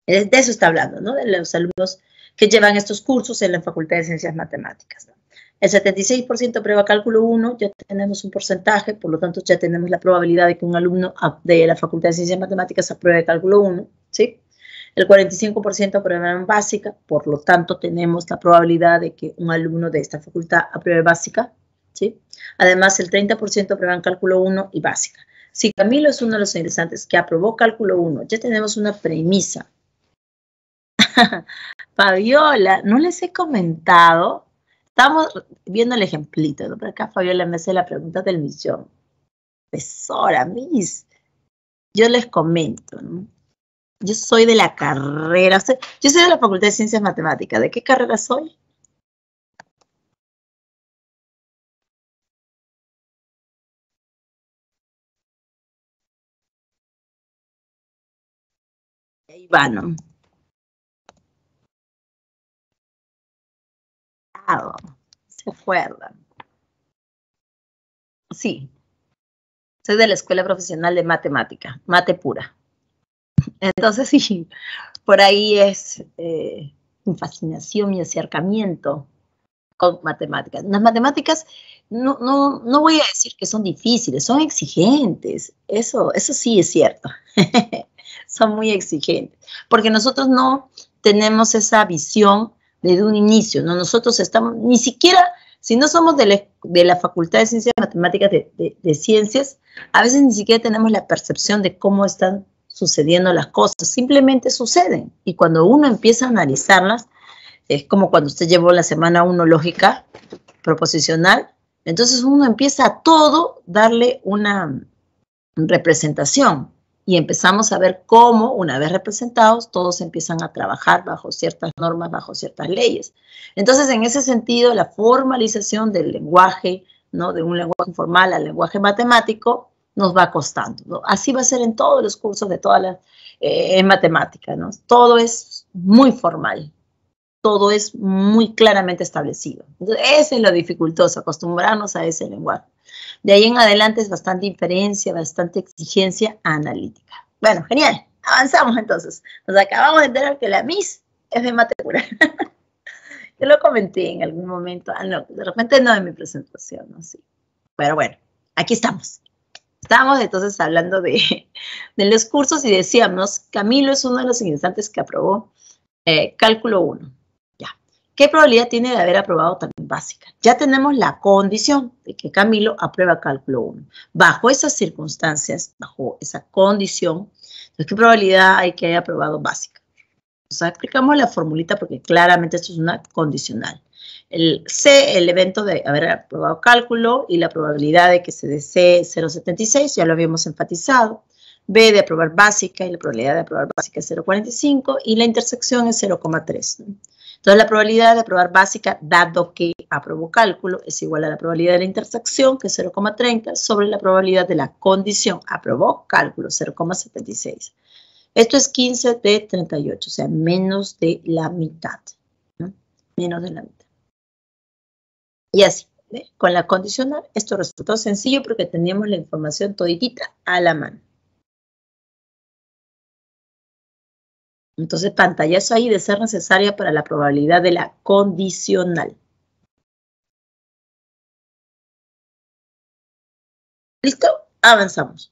De eso está hablando, ¿no? De los alumnos que llevan estos cursos en la Facultad de Ciencias Matemáticas, ¿no? El setenta y seis por ciento aprueba cálculo uno, ya tenemos un porcentaje, por lo tanto ya tenemos la probabilidad de que un alumno de la Facultad de Ciencias Matemáticas apruebe cálculo uno, ¿sí? El cuarenta y cinco por ciento aprueban básica, por lo tanto tenemos la probabilidad de que un alumno de esta facultad apruebe básica, ¿sí? Además, el treinta por ciento aprueban cálculo uno y básica. Si Camilo es uno de los ingresantes que aprobó cálculo uno, ya tenemos una premisa. Fabiola, no les he comentado. Estamos viendo el ejemplito, ¿no? Por acá Fabiola me hace la pregunta del millón. Profesora, Miss, yo les comento, ¿no? Yo soy de la carrera, yo soy de la Facultad de Ciencias Matemáticas. ¿De qué carrera soy? Ahí va, ¿no? ¿Se acuerdan? Sí. Soy de la Escuela Profesional de Matemática, mate pura. Entonces, sí, por ahí es eh, mi fascinación, mi acercamiento con matemáticas. Las matemáticas, no, no, no voy a decir que son difíciles, son exigentes. Eso, eso sí es cierto. Son muy exigentes. Porque nosotros no tenemos esa visión desde un inicio, ¿no? Nosotros estamos, ni siquiera, si no somos de la, de la Facultad de Ciencias Matemáticas de, de, de Ciencias, a veces ni siquiera tenemos la percepción de cómo están sucediendo las cosas. Simplemente suceden. Y cuando uno empieza a analizarlas, es como cuando usted llevó la semana uno lógica proposicional, entonces uno empieza a todo darle una representación. Y empezamos a ver cómo, una vez representados, todos empiezan a trabajar bajo ciertas normas, bajo ciertas leyes. Entonces, en ese sentido, la formalización del lenguaje, ¿no? De un lenguaje formal al lenguaje matemático, nos va costando, ¿no? Así va a ser en todos los cursos de todas las, eh, en matemática, ¿no? Todo es muy formal, todo es muy claramente establecido. Entonces, ese es lo dificultoso, acostumbrarnos a ese lenguaje. De ahí en adelante es bastante inferencia, bastante exigencia analítica. Bueno, genial. Avanzamos entonces. Nos acabamos de enterar que la Miss es de mate pura. Yo lo comenté en algún momento. Ah, no, de repente no en mi presentación, ¿no? Sí. Pero bueno, aquí estamos. Estamos entonces hablando de, de los cursos y decíamos, Camilo es uno de los ingresantes que aprobó eh, cálculo uno. ¿Qué probabilidad tiene de haber aprobado también básica? Ya tenemos la condición de que Camilo aprueba cálculo uno. Bajo esas circunstancias, bajo esa condición, entonces, ¿qué probabilidad hay que haya aprobado básica? O sea, aplicamos la formulita porque claramente esto es una condicional. El C, el evento de haber aprobado cálculo y la probabilidad de que se desee cero coma setenta y seis, ya lo habíamos enfatizado. B, de aprobar básica y la probabilidad de aprobar básica es cero coma cuarenta y cinco y la intersección es cero coma tres, ¿no? Entonces, la probabilidad de aprobar básica, dado que aprobó cálculo, es igual a la probabilidad de la intersección, que es cero coma treinta, sobre la probabilidad de la condición, aprobó cálculo, cero coma setenta y seis. Esto es quince de treinta y ocho, o sea, menos de la mitad, ¿no? Menos de la mitad. Y así, ¿ve? Con la condicional, esto resultó sencillo porque teníamos la información toditita a la mano. Entonces, pantallazo ahí de ser necesaria para la probabilidad de la condicional. ¿Listo? Avanzamos.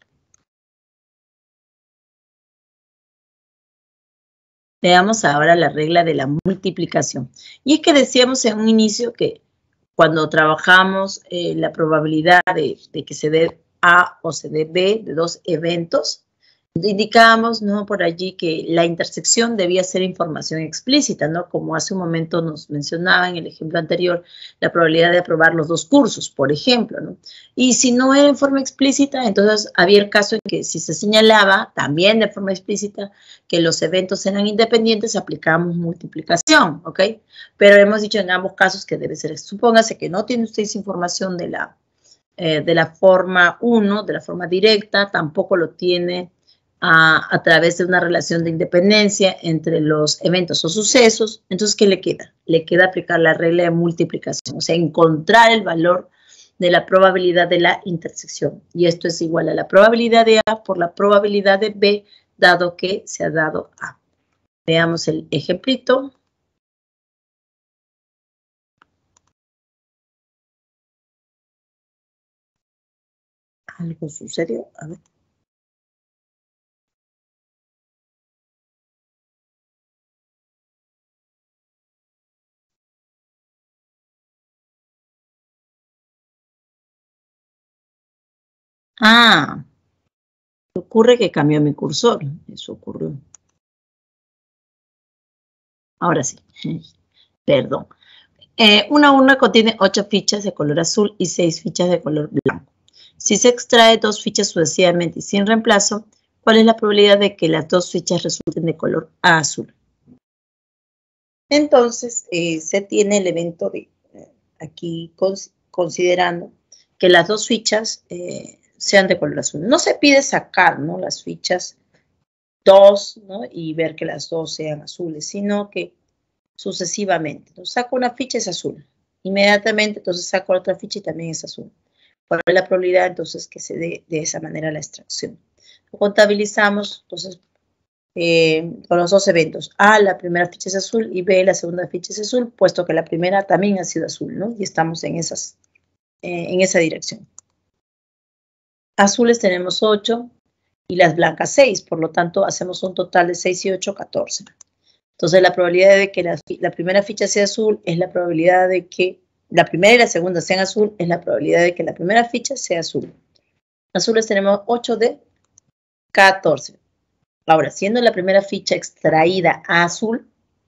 Veamos ahora la regla de la multiplicación. Y es que decíamos en un inicio que cuando trabajamos eh, la probabilidad de, de que se dé A o se dé B de dos eventos, indicábamos, ¿no?, por allí que la intersección debía ser información explícita, ¿no? Como hace un momento nos mencionaba en el ejemplo anterior, la probabilidad de aprobar los dos cursos, por ejemplo, ¿no? Y si no era en forma explícita, entonces había el caso en que si se señalaba también de forma explícita que los eventos eran independientes, aplicábamos multiplicación, ¿ok? Pero hemos dicho en ambos casos que debe ser, supóngase que no tiene usted esa información de la, eh, de la forma uno, de la forma directa, tampoco lo tiene A, a través de una relación de independencia entre los eventos o sucesos. Entonces, ¿qué le queda? Le queda aplicar la regla de multiplicación, o sea, encontrar el valor de la probabilidad de la intersección. Y esto es igual a la probabilidad de A por la probabilidad de B, dado que se ha dado A. Veamos el ejemplito. Algo sucedió. A ver. Ah, ocurre que cambió mi cursor. Eso ocurrió. Ahora sí. Perdón. Eh, una urna contiene ocho fichas de color azul y seis fichas de color blanco. Si se extrae dos fichas sucesivamente y sin reemplazo, ¿cuál es la probabilidad de que las dos fichas resulten de color azul? Entonces, eh, se tiene el evento de eh, aquí cons considerando que las dos fichas eh, sean de color azul. No se pide sacar, ¿no?, las fichas dos, ¿no?, y ver que las dos sean azules, sino que sucesivamente. Entonces, saco una ficha, es azul. Inmediatamente, entonces saco otra ficha y también es azul. ¿Cuál es la probabilidad, entonces, que se dé de esa manera la extracción? Lo contabilizamos, entonces, eh, con los dos eventos. A, la primera ficha es azul, y B, la segunda ficha es azul, puesto que la primera también ha sido azul, ¿no? Y estamos en, esas, eh, en esa dirección. Azules tenemos ocho y las blancas seis, por lo tanto, hacemos un total de seis y ocho, catorce. Entonces, la probabilidad de que la, la primera ficha sea azul es la probabilidad de que la primera y la segunda sean azul, es la probabilidad de que la primera ficha sea azul. Azules tenemos ocho de catorce. Ahora, siendo la primera ficha extraída a azul,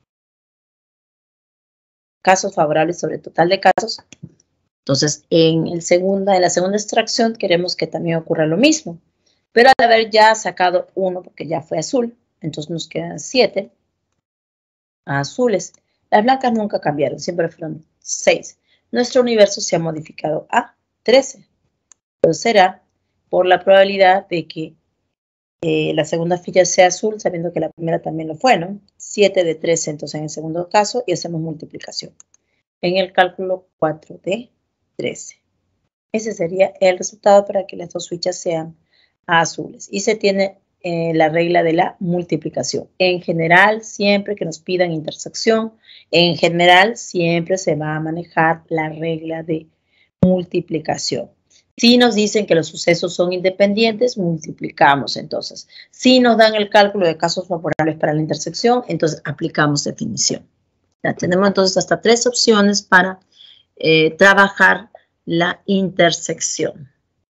casos favorables sobre el total de casos, entonces en, el segunda, en la segunda extracción queremos que también ocurra lo mismo. Pero al haber ya sacado uno, porque ya fue azul, entonces nos quedan siete azules. Las blancas nunca cambiaron, siempre fueron seis. Nuestro universo se ha modificado a trece. Entonces será por la probabilidad de que eh, la segunda ficha sea azul, sabiendo que la primera también lo fue, ¿no? siete de trece, entonces en el segundo caso, y hacemos multiplicación. En el cálculo cuatro de trece. Ese sería el resultado para que las dos fichas sean azules. Y se tiene eh, la regla de la multiplicación. En general, siempre que nos pidan intersección, en general siempre se va a manejar la regla de multiplicación. Si nos dicen que los sucesos son independientes, multiplicamos entonces. Si nos dan el cálculo de casos favorables para la intersección, entonces aplicamos definición. Ya tenemos entonces hasta tres opciones para eh, trabajar la intersección.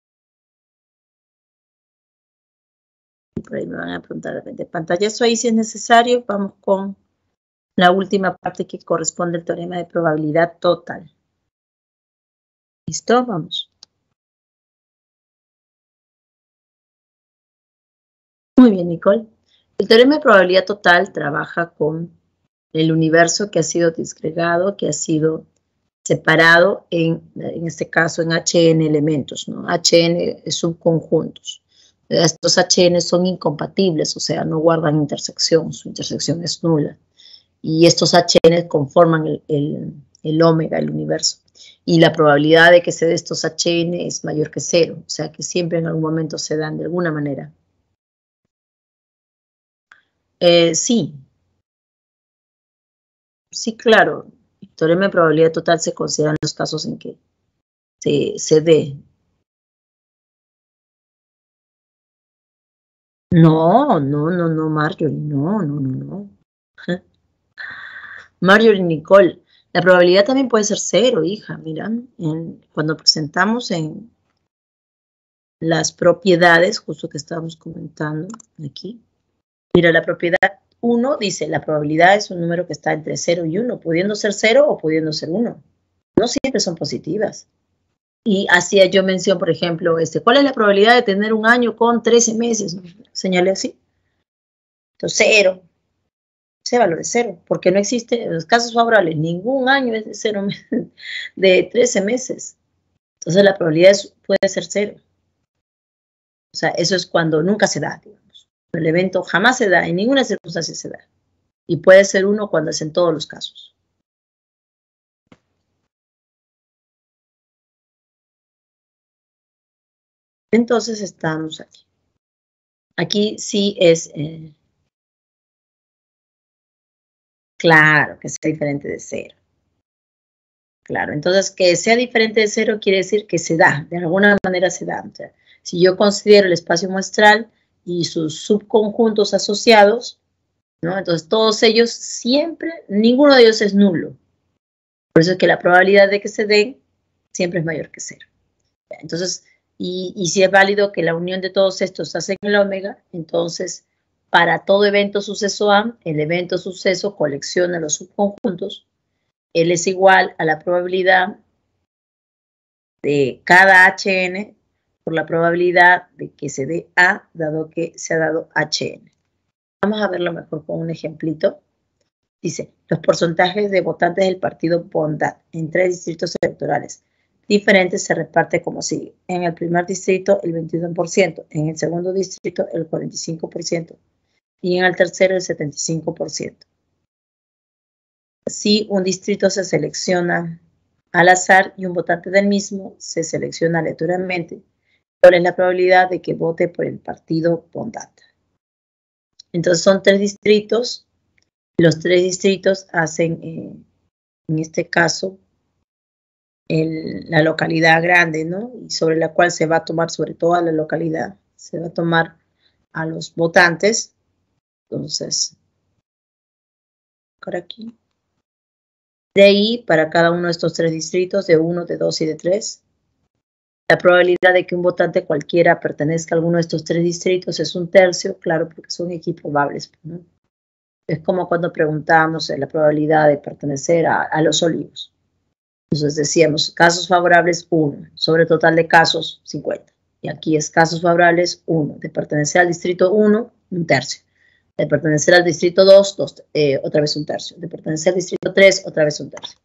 Por ahí me van a preguntar de pantallazo ahí si es necesario. Vamos con la última parte que corresponde al teorema de probabilidad total. ¿Listo? Vamos. Muy bien, Nicole. El teorema de probabilidad total trabaja con el universo que ha sido disgregado, que ha sido separado en, en este caso en H N elementos, ¿no? H N subconjuntos. Estos H N son incompatibles, o sea, no guardan intersección, su intersección es nula. Y estos H N conforman el, el, el omega, el universo. Y la probabilidad de que se dé estos H N es mayor que cero, o sea que siempre en algún momento se dan de alguna manera. Eh, sí. Sí, claro. El teorema de probabilidad total se considera en los casos en que se, se dé. No, no, no, no, Marjorie, no, no, no, no. Marjorie Nicole, la probabilidad también puede ser cero, hija, mira, en, cuando presentamos en las propiedades, justo que estábamos comentando aquí, mira, la propiedad uno dice, la probabilidad es un número que está entre cero y uno, pudiendo ser cero o pudiendo ser uno. No siempre son positivas. Y hacía yo mención, por ejemplo, este, ¿cuál es la probabilidad de tener un año con trece meses? Señalé así. Entonces, cero. Ese valor es cero, porque no existe, en los casos favorables, ningún año es de cero, de trece meses. Entonces, la probabilidad es, puede ser cero. O sea, eso es cuando nunca se da, digamos. El evento jamás se da, en ninguna circunstancia se da. Y puede ser uno cuando es en todos los casos. Entonces, estamos aquí. Aquí sí es... Eh, Claro, que sea diferente de cero. Claro, entonces que sea diferente de cero quiere decir que se da, de alguna manera se da. O sea, si yo considero el espacio muestral y sus subconjuntos asociados, ¿no? Entonces todos ellos siempre, ninguno de ellos es nulo. Por eso es que la probabilidad de que se den siempre es mayor que cero. Entonces, y, y si es válido que la unión de todos estos hace el omega, entonces para todo evento suceso A, el evento suceso colecciona los subconjuntos. L es igual a la probabilidad de cada Hn por la probabilidad de que se dé A, dado que se ha dado Hn. Vamos a verlo mejor con un ejemplito. Dice, los porcentajes de votantes del partido Bondad en tres distritos electorales diferentes se reparte como sigue. En el primer distrito, el veintiuno por ciento. En el segundo distrito, el cuarenta y cinco por ciento. Y en el tercero, el setenta y cinco por ciento. Si un distrito se selecciona al azar y un votante del mismo se selecciona aleatoriamente, ¿cuál es la probabilidad de que vote por el partido Bondad? Entonces son tres distritos. Los tres distritos hacen, eh, en este caso, el, la localidad grande, ¿no? Y sobre la cual se va a tomar, sobre toda la localidad, se va a tomar a los votantes. Entonces, por aquí. De ahí, para cada uno de estos tres distritos, de uno, de dos y de tres, la probabilidad de que un votante cualquiera pertenezca a alguno de estos tres distritos es un tercio, claro, porque son equiprobables, ¿no? Es como cuando preguntábamos la probabilidad de pertenecer a, a los olivos. Entonces decíamos, casos favorables, uno, sobre total de casos, cincuenta. Y aquí es casos favorables, uno. De pertenecer al distrito uno, un tercio. De pertenecer al distrito dos, dos eh, otra vez un tercio. De pertenecer al distrito tres, otra vez un tercio.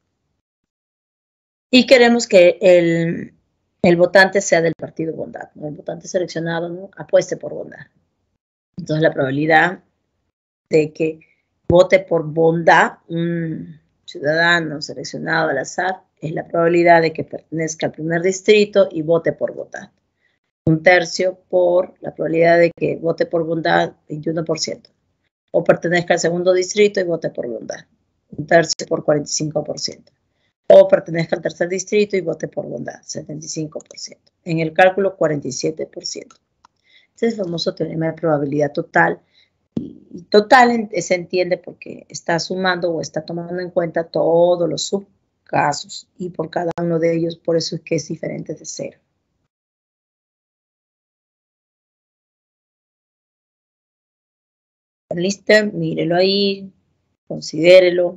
Y queremos que el, el votante sea del partido Bondad, ¿no? El votante seleccionado, ¿no? Apueste por Bondad. Entonces la probabilidad de que vote por Bondad un ciudadano seleccionado al azar es la probabilidad de que pertenezca al primer distrito y vote por Bondad. Un tercio por la probabilidad de que vote por Bondad, veintiuno por ciento. O pertenezca al segundo distrito y vote por Bondad. Un tercio por cuarenta y cinco por ciento. O pertenezca al tercer distrito y vote por Bondad, setenta y cinco por ciento. En el cálculo, cuarenta y siete por ciento. Este es el famoso teorema de probabilidad total. Y total se entiende porque está sumando o está tomando en cuenta todos los subcasos y por cada uno de ellos, por eso es que es diferente de cero. ¿Listo? Mírelo ahí, considérelo.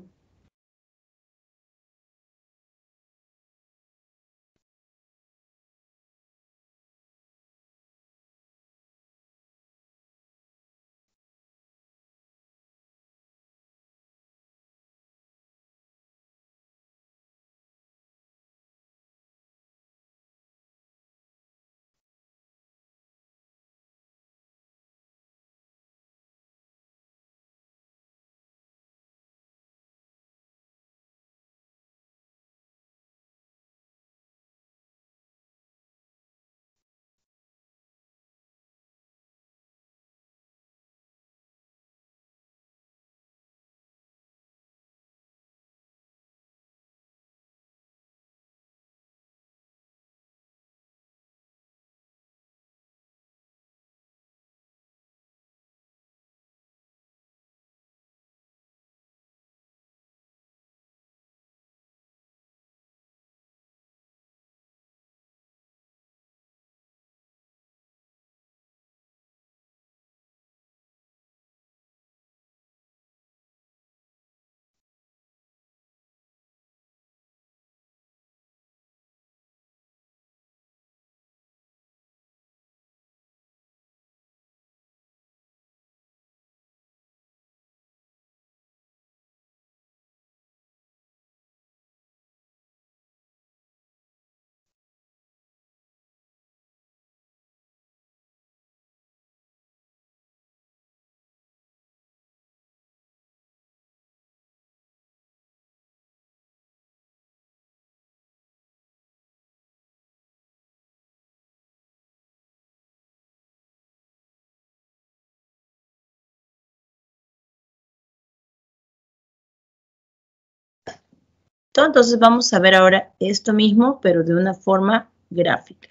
Entonces vamos a ver ahora esto mismo, pero de una forma gráfica.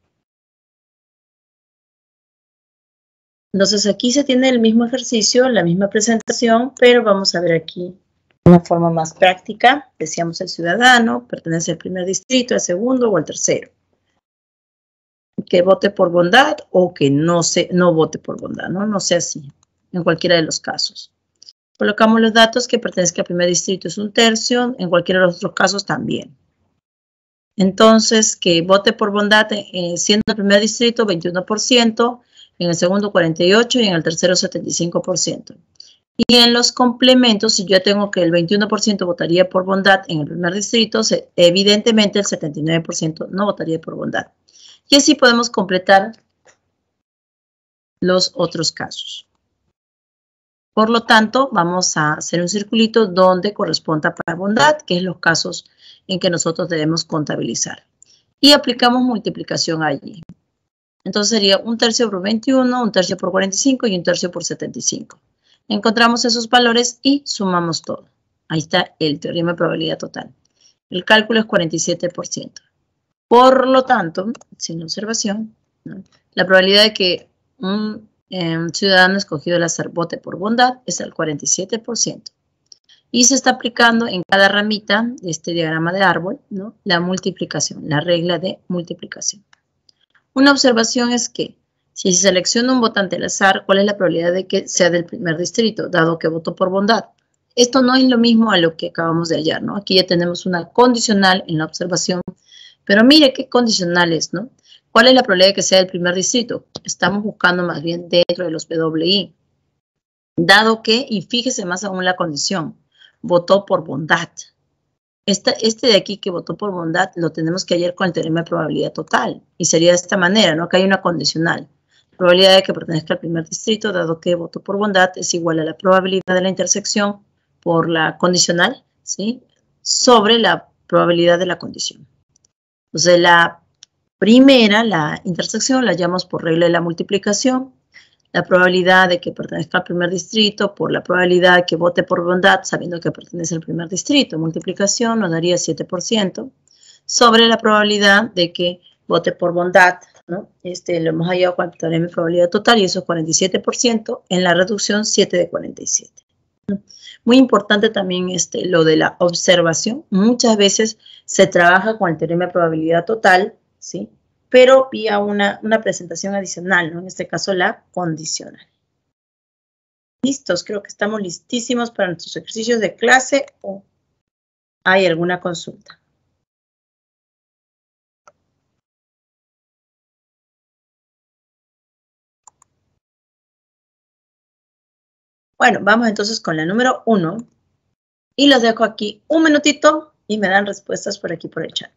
Entonces aquí se tiene el mismo ejercicio, la misma presentación, pero vamos a ver aquí una forma más práctica. Decíamos el ciudadano, pertenece al primer distrito, al segundo o al tercero. Que vote por bondad o que no, se, no vote por bondad, ¿no? No sea así, en cualquiera de los casos. Colocamos los datos que pertenezca al primer distrito es un tercio, en cualquiera de los otros casos también. Entonces, que vote por bondad, eh, siendo el primer distrito veintiuno por ciento, en el segundo cuarenta y ocho por ciento y en el tercero setenta y cinco por ciento. Y en los complementos, si yo tengo que el veintiuno por ciento votaría por bondad en el primer distrito, evidentemente el setenta y nueve por ciento no votaría por bondad. Y así podemos completar los otros casos. Por lo tanto, vamos a hacer un circulito donde corresponda para bondad, que es los casos en que nosotros debemos contabilizar. Y aplicamos multiplicación allí. Entonces sería un tercio por veintiuno, un tercio por cuarenta y cinco y un tercio por setenta y cinco. Encontramos esos valores y sumamos todo. Ahí está el teorema de probabilidad total. El cálculo es cuarenta y siete por ciento. Por lo tanto, sin observación, ¿no?, la probabilidad de que un eh, ciudadano escogido el hacer vote por bondad es el cuarenta y siete por ciento. Y se está aplicando en cada ramita de este diagrama de árbol, ¿no?, la multiplicación, la regla de multiplicación. Una observación es que si se selecciona un votante al azar, ¿cuál es la probabilidad de que sea del primer distrito, dado que votó por bondad? Esto no es lo mismo a lo que acabamos de hallar, ¿no? Aquí ya tenemos una condicional en la observación, pero mire qué condicionales, ¿no? ¿Cuál es la probabilidad de que sea del primer distrito? Estamos buscando más bien dentro de los P W I. Dado que, y fíjese más aún la condición, votó por bondad. Esta, este de aquí que votó por bondad lo tenemos que hallar con el teorema de probabilidad total. Y sería de esta manera, ¿no? Que hay una condicional. La probabilidad de que pertenezca al primer distrito, dado que votó por bondad, es igual a la probabilidad de la intersección por la condicional, ¿sí?, sobre la probabilidad de la condición. Entonces, la primera, la intersección, la llamamos por regla de la multiplicación. La probabilidad de que pertenezca al primer distrito por la probabilidad de que vote por bondad, sabiendo que pertenece al primer distrito. Multiplicación nos daría siete por ciento sobre la probabilidad de que vote por bondad, ¿no? Este, lo hemos hallado con el teorema de probabilidad total y eso es cuarenta y siete por ciento en la reducción siete de cuarenta y siete. Muy importante también este, lo de la observación. Muchas veces se trabaja con el teorema de probabilidad total, ¿sí?, pero vía una, una presentación adicional, ¿no?, en este caso la condicional. Listos, creo que estamos listísimos para nuestros ejercicios de clase o hay alguna consulta. Bueno, vamos entonces con la número uno y los dejo aquí un minutito y me dan respuestas por aquí por el chat.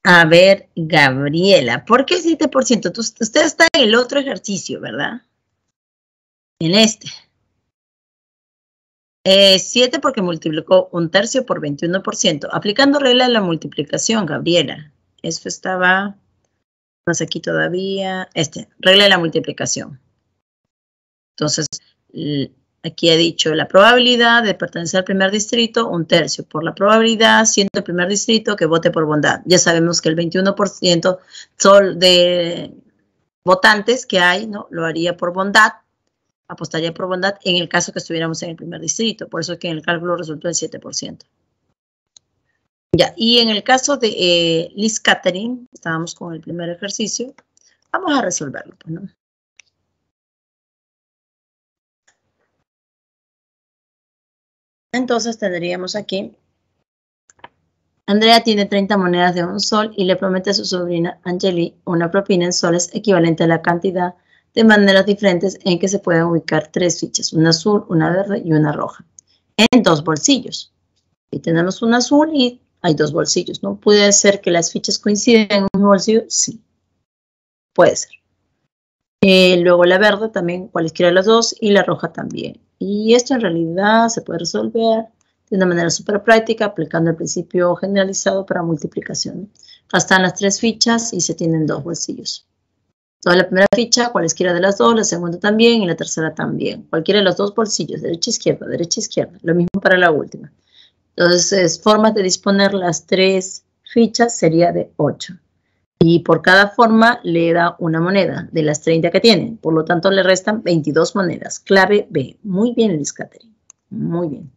A ver, Gabriela, ¿por qué siete por ciento? Tú, usted está en el otro ejercicio, ¿verdad? En este. Eh, siete porque multiplicó un tercio por veintiuno por ciento. Aplicando regla de la multiplicación, Gabriela. Eso estaba más aquí todavía. Este, regla de la multiplicación. Entonces, aquí he dicho la probabilidad de pertenecer al primer distrito, un tercio. Por la probabilidad, siendo el primer distrito, que vote por bondad. Ya sabemos que el veintiuno por ciento de votantes que hay, ¿no? Lo haría por bondad. Apostaría por bondad en el caso que estuviéramos en el primer distrito. Por eso es que en el cálculo resultó el siete por ciento. Ya, y en el caso de eh, Liz Catherine, estábamos con el primer ejercicio, vamos a resolverlo, pues, ¿no? Entonces tendríamos aquí, Andrea tiene treinta monedas de un sol y le promete a su sobrina Angeli una propina en soles equivalente a la cantidad de maneras diferentes en que se pueden ubicar tres fichas, una azul, una verde y una roja, en dos bolsillos. Y tenemos un azul y hay dos bolsillos, ¿no? ¿Puede ser que las fichas coinciden en un bolsillo? Sí, puede ser. Eh, luego la verde también, cualquiera de las dos, y la roja también. Y esto en realidad se puede resolver de una manera súper práctica, aplicando el principio generalizado para multiplicación. Acá están las tres fichas y se tienen dos bolsillos. Toda la primera ficha, cualesquiera de las dos, la segunda también y la tercera también. Cualquiera de los dos bolsillos, derecha, izquierda, derecha, izquierda. Lo mismo para la última. Entonces, formas de disponer las tres fichas sería de ocho. Y por cada forma le da una moneda de las treinta que tiene. Por lo tanto, le restan veintidós monedas. Clave B. Muy bien, Liz Catherine. Muy bien.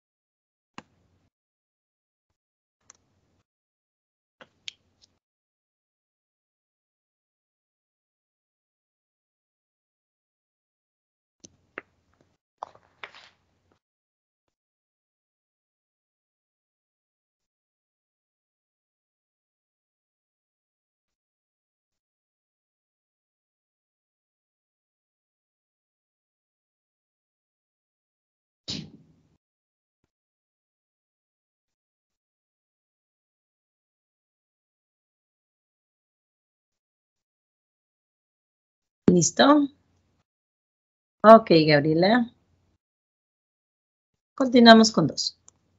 ¿Listo? Ok, Gabriela. Continuamos con dos.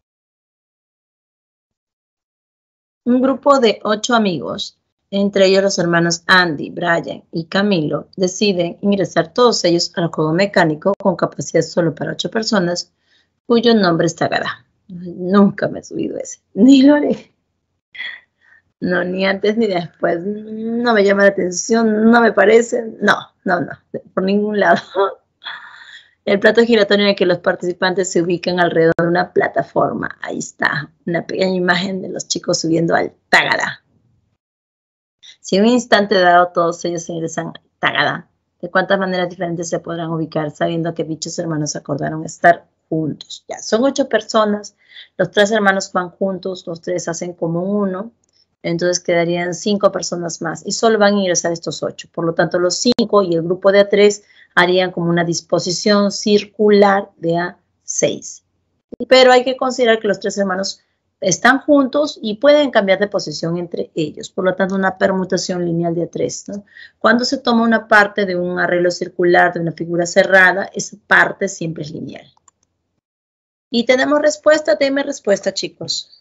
Un grupo de ocho amigos, entre ellos los hermanos Andy, Brian y Camilo, deciden ingresar todos ellos al juego mecánico con capacidad solo para ocho personas, cuyo nombre es Tagada. Nunca me he subido ese, ni lo haré. No, ni antes ni después. No me llama la atención, no me parece. No, no, no, por ningún lado. El plato giratorio en el que los participantes se ubican alrededor de una plataforma. Ahí está, una pequeña imagen de los chicos subiendo al Tagada. Si en un instante dado todos ellos ingresan al Tagada, ¿de cuántas maneras diferentes se podrán ubicar sabiendo que dichos hermanos acordaron estar juntos? Ya, son ocho personas, los tres hermanos van juntos, los tres hacen como uno, entonces quedarían cinco personas más y solo van a ingresar estos ocho. Por lo tanto, los cinco y el grupo de A tres harían como una disposición circular de A seis. Pero hay que considerar que los tres hermanos están juntos y pueden cambiar de posición entre ellos. Por lo tanto, una permutación lineal de A tres, ¿no? Cuando se toma una parte de un arreglo circular de una figura cerrada, esa parte siempre es lineal. Y tenemos respuesta. Deme respuesta, chicos.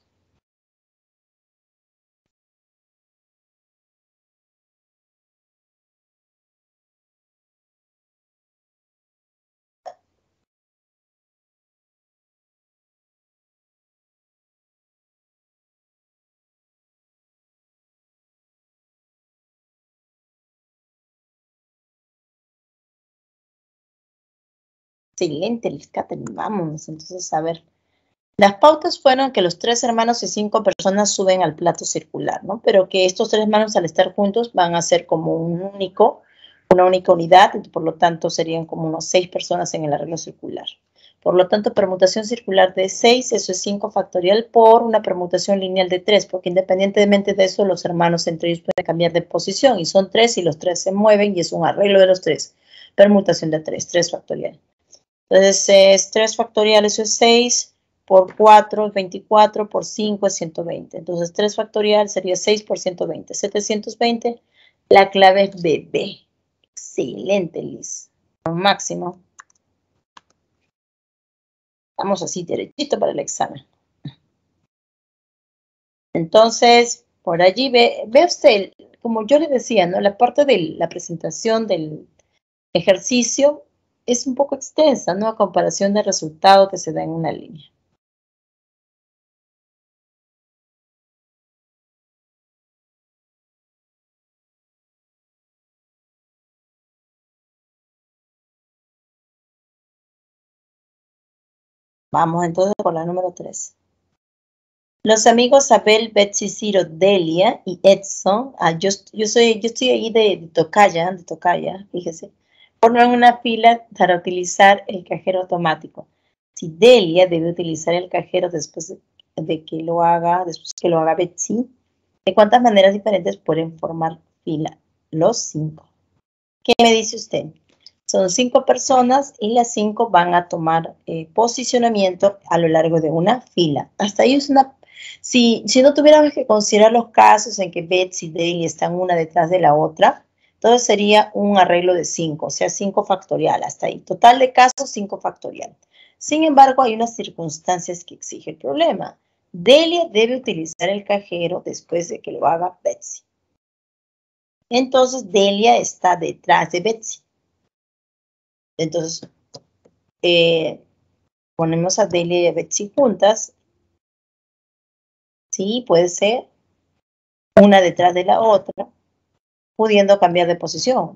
Excelente, Liz Catherine, vamos. Entonces, a ver. Las pautas fueron que los tres hermanos y cinco personas suben al plato circular, ¿no? Pero que estos tres hermanos al estar juntos van a ser como un único, una única unidad, y por lo tanto serían como unos seis personas en el arreglo circular. Por lo tanto, permutación circular de seis, eso es cinco factorial por una permutación lineal de tres, porque independientemente de eso, los hermanos entre ellos pueden cambiar de posición, y son tres y los tres se mueven, y es un arreglo de los tres. Permutación de tres, tres factorial. Entonces, es tres factorial, eso es seis, por cuatro es veinticuatro, por cinco es ciento veinte. Entonces tres factorial sería seis por ciento veinte, setecientos veinte. La clave es B B. Excelente, Liz. Máximo. Vamos así derechito para el examen. Entonces, por allí ve, ve usted, como yo le decía, ¿no? La parte de la presentación del ejercicio es un poco extensa, ¿no? A comparación del resultado que se da en una línea. Vamos entonces por la número tres. Los amigos Abel, Betsy, Ciro, Delia y Edson, ah, yo, yo, soy, yo estoy ahí de, de Tocaya, de Tocaya, fíjese, forman una fila para utilizar el cajero automático. Si Delia debe utilizar el cajero después de, de que lo haga, después que lo haga Betsy, ¿de cuántas maneras diferentes pueden formar fila? Los cinco. ¿Qué me dice usted? Son cinco personas y las cinco van a tomar eh, posicionamiento a lo largo de una fila. Hasta ahí es una... Si, si no tuviéramos que considerar los casos en que Betsy y Delia están una detrás de la otra, entonces sería un arreglo de cinco, o sea, cinco factorial hasta ahí. Total de casos, cinco factorial. Sin embargo, hay unas circunstancias que exige el problema. Delia debe utilizar el cajero después de que lo haga Betsy. Entonces, Delia está detrás de Betsy. Entonces, eh, ponemos a Delia y a Betsy juntas. Sí, puede ser una detrás de la otra, pudiendo cambiar de posición.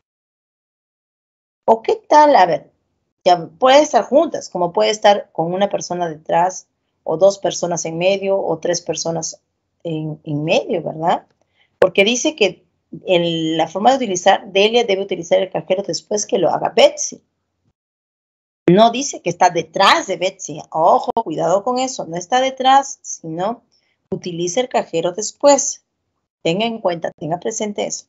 ¿O qué tal? A ver, ya puede estar juntas, como puede estar con una persona detrás, o dos personas en medio, o tres personas en, en medio, ¿verdad? Porque dice que en la forma de utilizar, Delia debe utilizar el cajero después que lo haga Betsy. No dice que está detrás de Betsy. Ojo, cuidado con eso. No está detrás, sino utiliza el cajero después. Tenga en cuenta, tenga presente eso.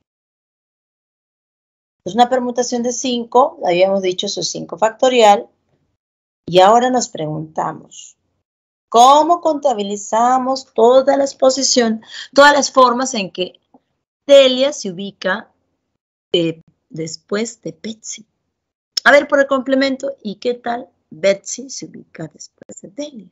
Es una permutación de cinco. Habíamos dicho eso es cinco factorial. Y ahora nos preguntamos, ¿cómo contabilizamos todas las posiciones, todas las formas en que Delia se ubica eh, después de Betsy? A ver, por el complemento, ¿y qué tal Betsy se ubica después de Delia?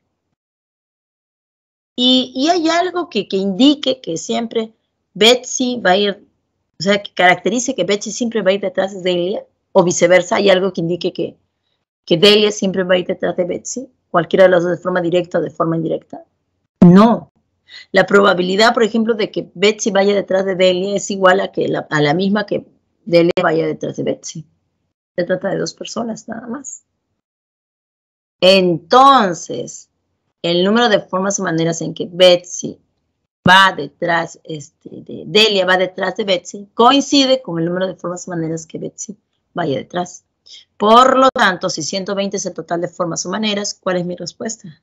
Y, y hay algo que, que indique que siempre Betsy va a ir, o sea, que caracterice que Betsy siempre va a ir detrás de Delia, o viceversa, hay algo que indique que, que Delia siempre va a ir detrás de Betsy, cualquiera de las dos de forma directa o de forma indirecta. No. La probabilidad, por ejemplo, de que Betsy vaya detrás de Delia es igual a, que la, a la misma que Delia vaya detrás de Betsy. Se trata de dos personas nada más. Entonces, el número de formas o maneras en que Betsy va detrás, este, de Delia va detrás de Betsy, coincide con el número de formas o maneras que Betsy vaya detrás. Por lo tanto, si ciento veinte es el total de formas o maneras, ¿cuál es mi respuesta?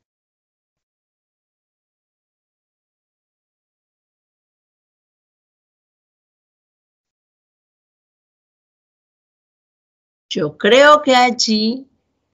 Yo creo que allí,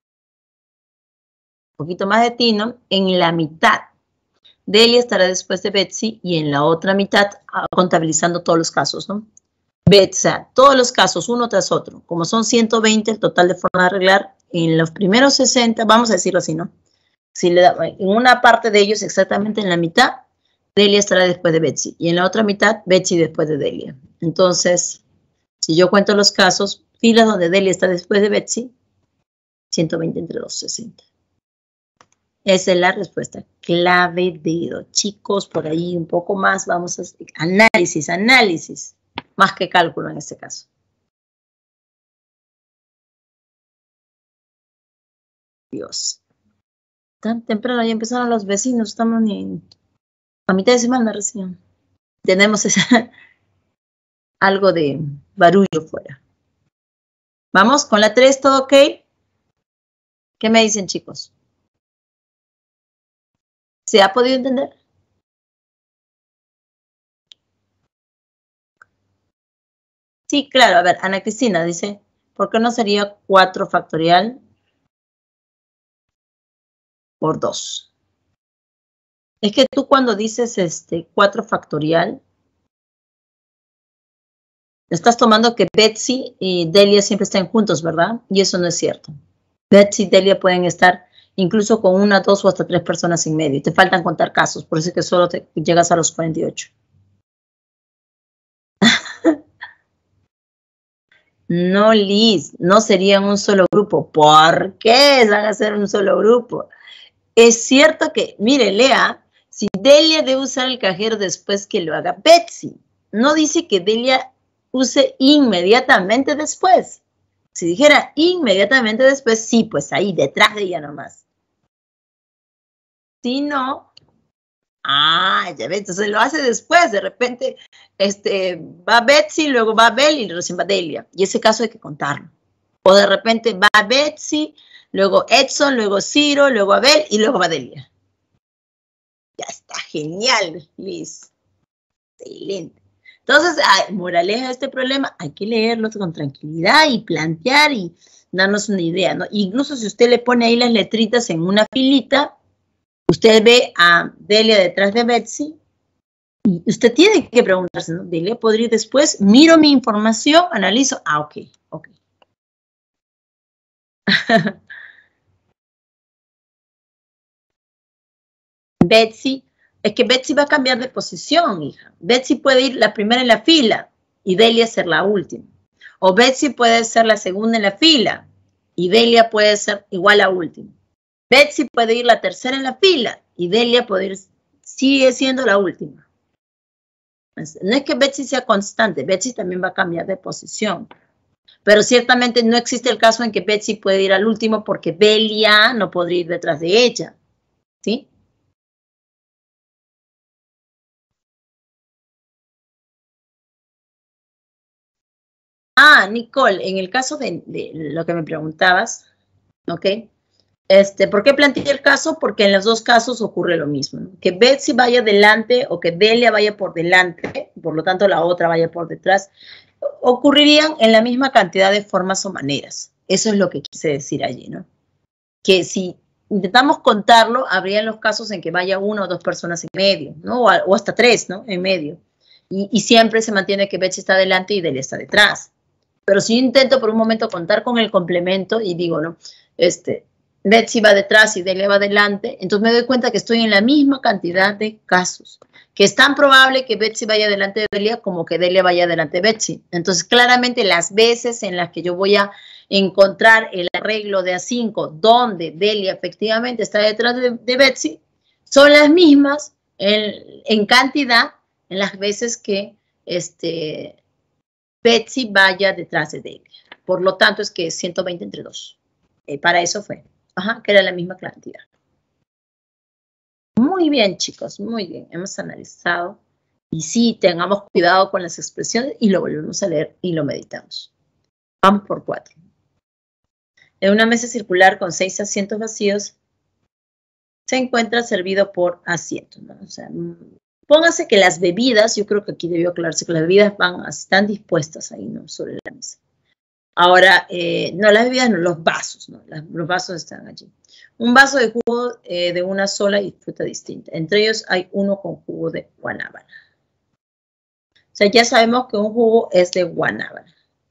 un poquito más de tino, en la mitad, Delia estará después de Betsy y en la otra mitad, contabilizando todos los casos, ¿no? Betsy, todos los casos, uno tras otro. Como son ciento veinte, el total de formas de arreglar, en los primeros sesenta, vamos a decirlo así, ¿no? Si le da, en una parte de ellos, exactamente en la mitad, Delia estará después de Betsy. Y en la otra mitad, Betsy después de Delia. Entonces, si yo cuento los casos, filas donde Delia está después de Betsy, ciento veinte entre dos, sesenta. Esa es la respuesta. Clave dedo. Chicos, por ahí un poco más, vamos a hacer análisis, análisis. Más que cálculo en este caso. Dios. Tan temprano ya empezaron los vecinos, estamos ni a mitad de semana recién. Tenemos esa, algo de barullo fuera. Vamos, con la tres, ¿todo ok? ¿Qué me dicen, chicos? ¿Se ha podido entender? Sí, claro. A ver, Ana Cristina dice, ¿por qué no sería cuatro factorial? por dos. Es que tú cuando dices este cuatro factorial, estás tomando que Betsy y Delia siempre estén juntos, ¿verdad? Y eso no es cierto. Betsy y Delia pueden estar incluso con una, dos o hasta tres personas en medio. Y te faltan contar casos, por eso es que solo te llegas a los cuarenta y ocho. No, Liz, no serían un solo grupo. ¿Por qué van a ser un solo grupo? Es cierto que, mire, Lea, si Delia debe usar el cajero después que lo haga Betsy. No dice que Delia use inmediatamente después. Si dijera inmediatamente después, sí, pues ahí, detrás de ella nomás. Si no, ah, ya ves, entonces lo hace después, de repente este, va Betsy, luego va Bel y recién va Delia. Y ese caso hay que contarlo. O de repente va Betsy, luego Edson, luego Ciro, luego Abel y luego va Delia. Ya está genial, Liz. Excelente. Entonces, ay, moraleja de este problema, hay que leerlo con tranquilidad y plantear y darnos una idea, ¿no? Incluso si usted le pone ahí las letritas en una filita, usted ve a Delia detrás de Betsy y usted tiene que preguntarse, ¿no? Delia podría ir después, miro mi información, analizo, ah, ok, ok. Betsy, es que Betsy va a cambiar de posición, hija. Betsy puede ir la primera en la fila y Delia ser la última. O Betsy puede ser la segunda en la fila y Delia puede ser igual a última. Betsy puede ir la tercera en la fila y Delia puede ir, sigue siendo la última. No es que Betsy sea constante, Betsy también va a cambiar de posición. Pero ciertamente no existe el caso en que Betsy puede ir al último porque Delia no podría ir detrás de ella. ¿Sí? Ah, Nicole, en el caso de, de lo que me preguntabas, ¿ok? Este, ¿por qué planteé el caso? Porque en los dos casos ocurre lo mismo, ¿no? Que Betsy vaya delante o que Delia vaya por delante, por lo tanto la otra vaya por detrás, ocurrirían en la misma cantidad de formas o maneras. Eso es lo que quise decir allí, ¿no? Que si intentamos contarlo, habría los casos en que vaya una o dos personas en medio, ¿no? O, o hasta tres, ¿no? En medio. Y, y siempre se mantiene que Betsy está delante y Delia está detrás. Pero si yo intento por un momento contar con el complemento y digo, ¿no? Este, Betsy va detrás y Delia va adelante, entonces me doy cuenta que estoy en la misma cantidad de casos, que es tan probable que Betsy vaya delante de Delia como que Delia vaya delante de Betsy. Entonces, claramente las veces en las que yo voy a encontrar el arreglo de A cinco donde Delia efectivamente está detrás de, de Betsy, son las mismas en, en cantidad en las veces que este, Betsy vaya detrás de Delia. Por lo tanto, es que es ciento veinte entre dos. Eh, para eso fue. Ajá, que era la misma cantidad. Muy bien, chicos, muy bien. Hemos analizado. Y sí, tengamos cuidado con las expresiones y lo volvemos a leer y lo meditamos. Vamos por cuatro. En una mesa circular con seis asientos vacíos, se encuentra servido por asientos, ¿no? O sea, póngase que las bebidas, yo creo que aquí debió aclararse que las bebidas van, están dispuestas ahí, ¿no? Sobre la mesa. Ahora, eh, no, las bebidas no, los vasos, ¿no? Las, los vasos están allí. Un vaso de jugo eh, de una sola y fruta distinta. Entre ellos hay uno con jugo de guanábana. O sea, ya sabemos que un jugo es de guanábana.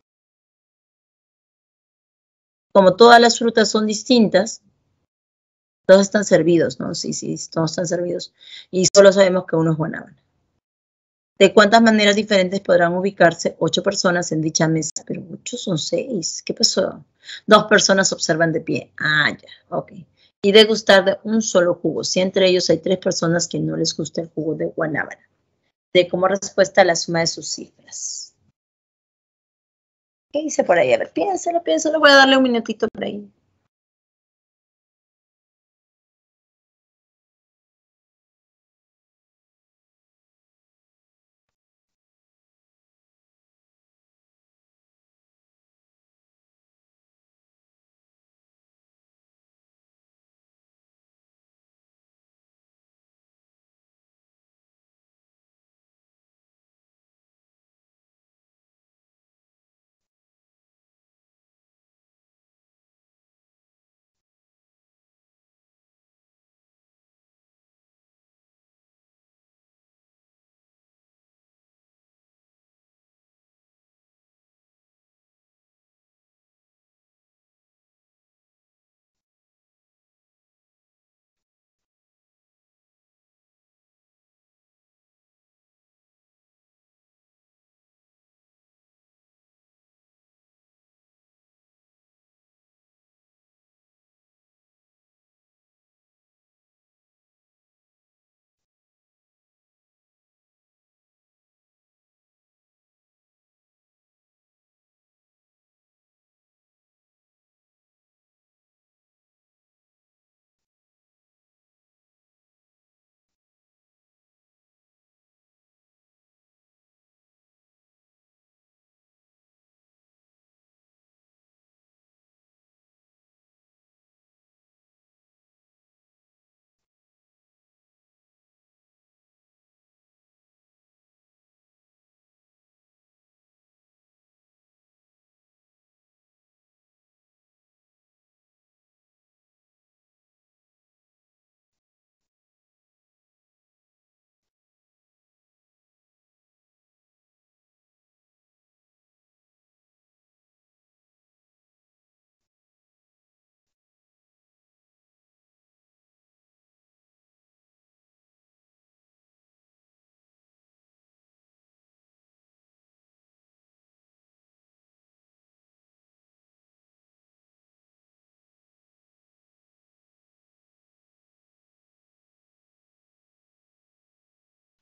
Como todas las frutas son distintas, todos están servidos, ¿no? Sí, sí, todos están servidos. Y solo sabemos que uno es guanábana. ¿De cuántas maneras diferentes podrán ubicarse ocho personas en dicha mesa? Pero muchos son seis. ¿Qué pasó? Dos personas observan de pie. Ah, ya, ok. Y degustar de un solo jugo. Si entre ellos hay tres personas que no les gusta el jugo de guanábana. De como respuesta a la suma de sus cifras. ¿Qué dice por ahí? A ver, piénsalo, piénsalo. Voy a darle un minutito por ahí.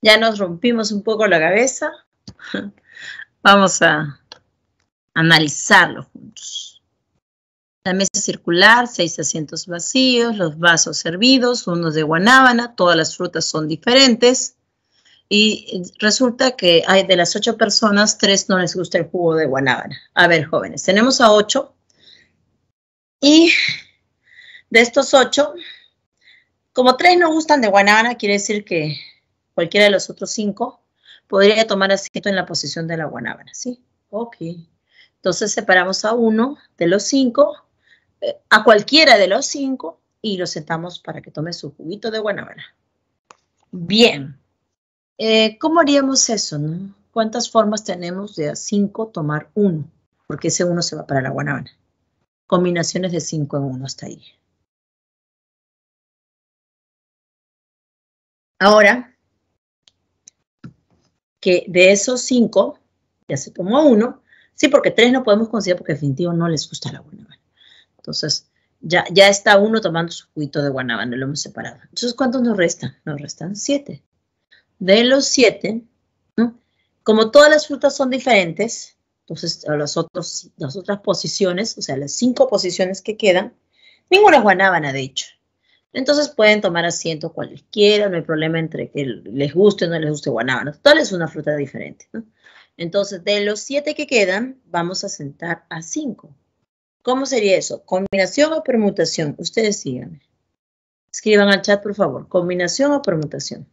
Ya nos rompimos un poco la cabeza. Vamos a analizarlo juntos. La mesa circular, seis asientos vacíos, los vasos servidos, unos de guanábana, todas las frutas son diferentes. Y resulta que hay de las ocho personas, tres no les gusta el jugo de guanábana. A ver, jóvenes, tenemos a ocho. Y de estos ocho, como tres no gustan de guanábana, quiere decir que cualquiera de los otros cinco podría tomar asiento en la posición de la guanábana, ¿sí? Ok. Entonces separamos a uno de los cinco, eh, a cualquiera de los cinco, y lo sentamos para que tome su juguito de guanábana. Bien. Eh, ¿Cómo haríamos eso, no? ¿Cuántas formas tenemos de a cinco tomar uno? Porque ese uno se va para la guanábana. Combinaciones de cinco en uno hasta ahí. Ahora, que de esos cinco, ya se tomó uno, sí, porque tres no podemos considerar porque definitivo no les gusta la guanábana. Entonces, ya, ya está uno tomando su juguito de guanábana, lo hemos separado. Entonces, ¿cuántos nos restan? Nos restan siete. De los siete, ¿no? Como todas las frutas son diferentes, entonces los otros, las otras posiciones, o sea, las cinco posiciones que quedan, ninguna es guanábana, de hecho. Entonces pueden tomar asiento cualquiera, no hay problema entre que les guste o no les guste guanábana. Total es una fruta diferente, ¿no? Entonces, de los siete que quedan, vamos a sentar a cinco. ¿Cómo sería eso? ¿Combinación o permutación? Ustedes síganme. Escriban al chat, por favor. ¿Combinación o permutación?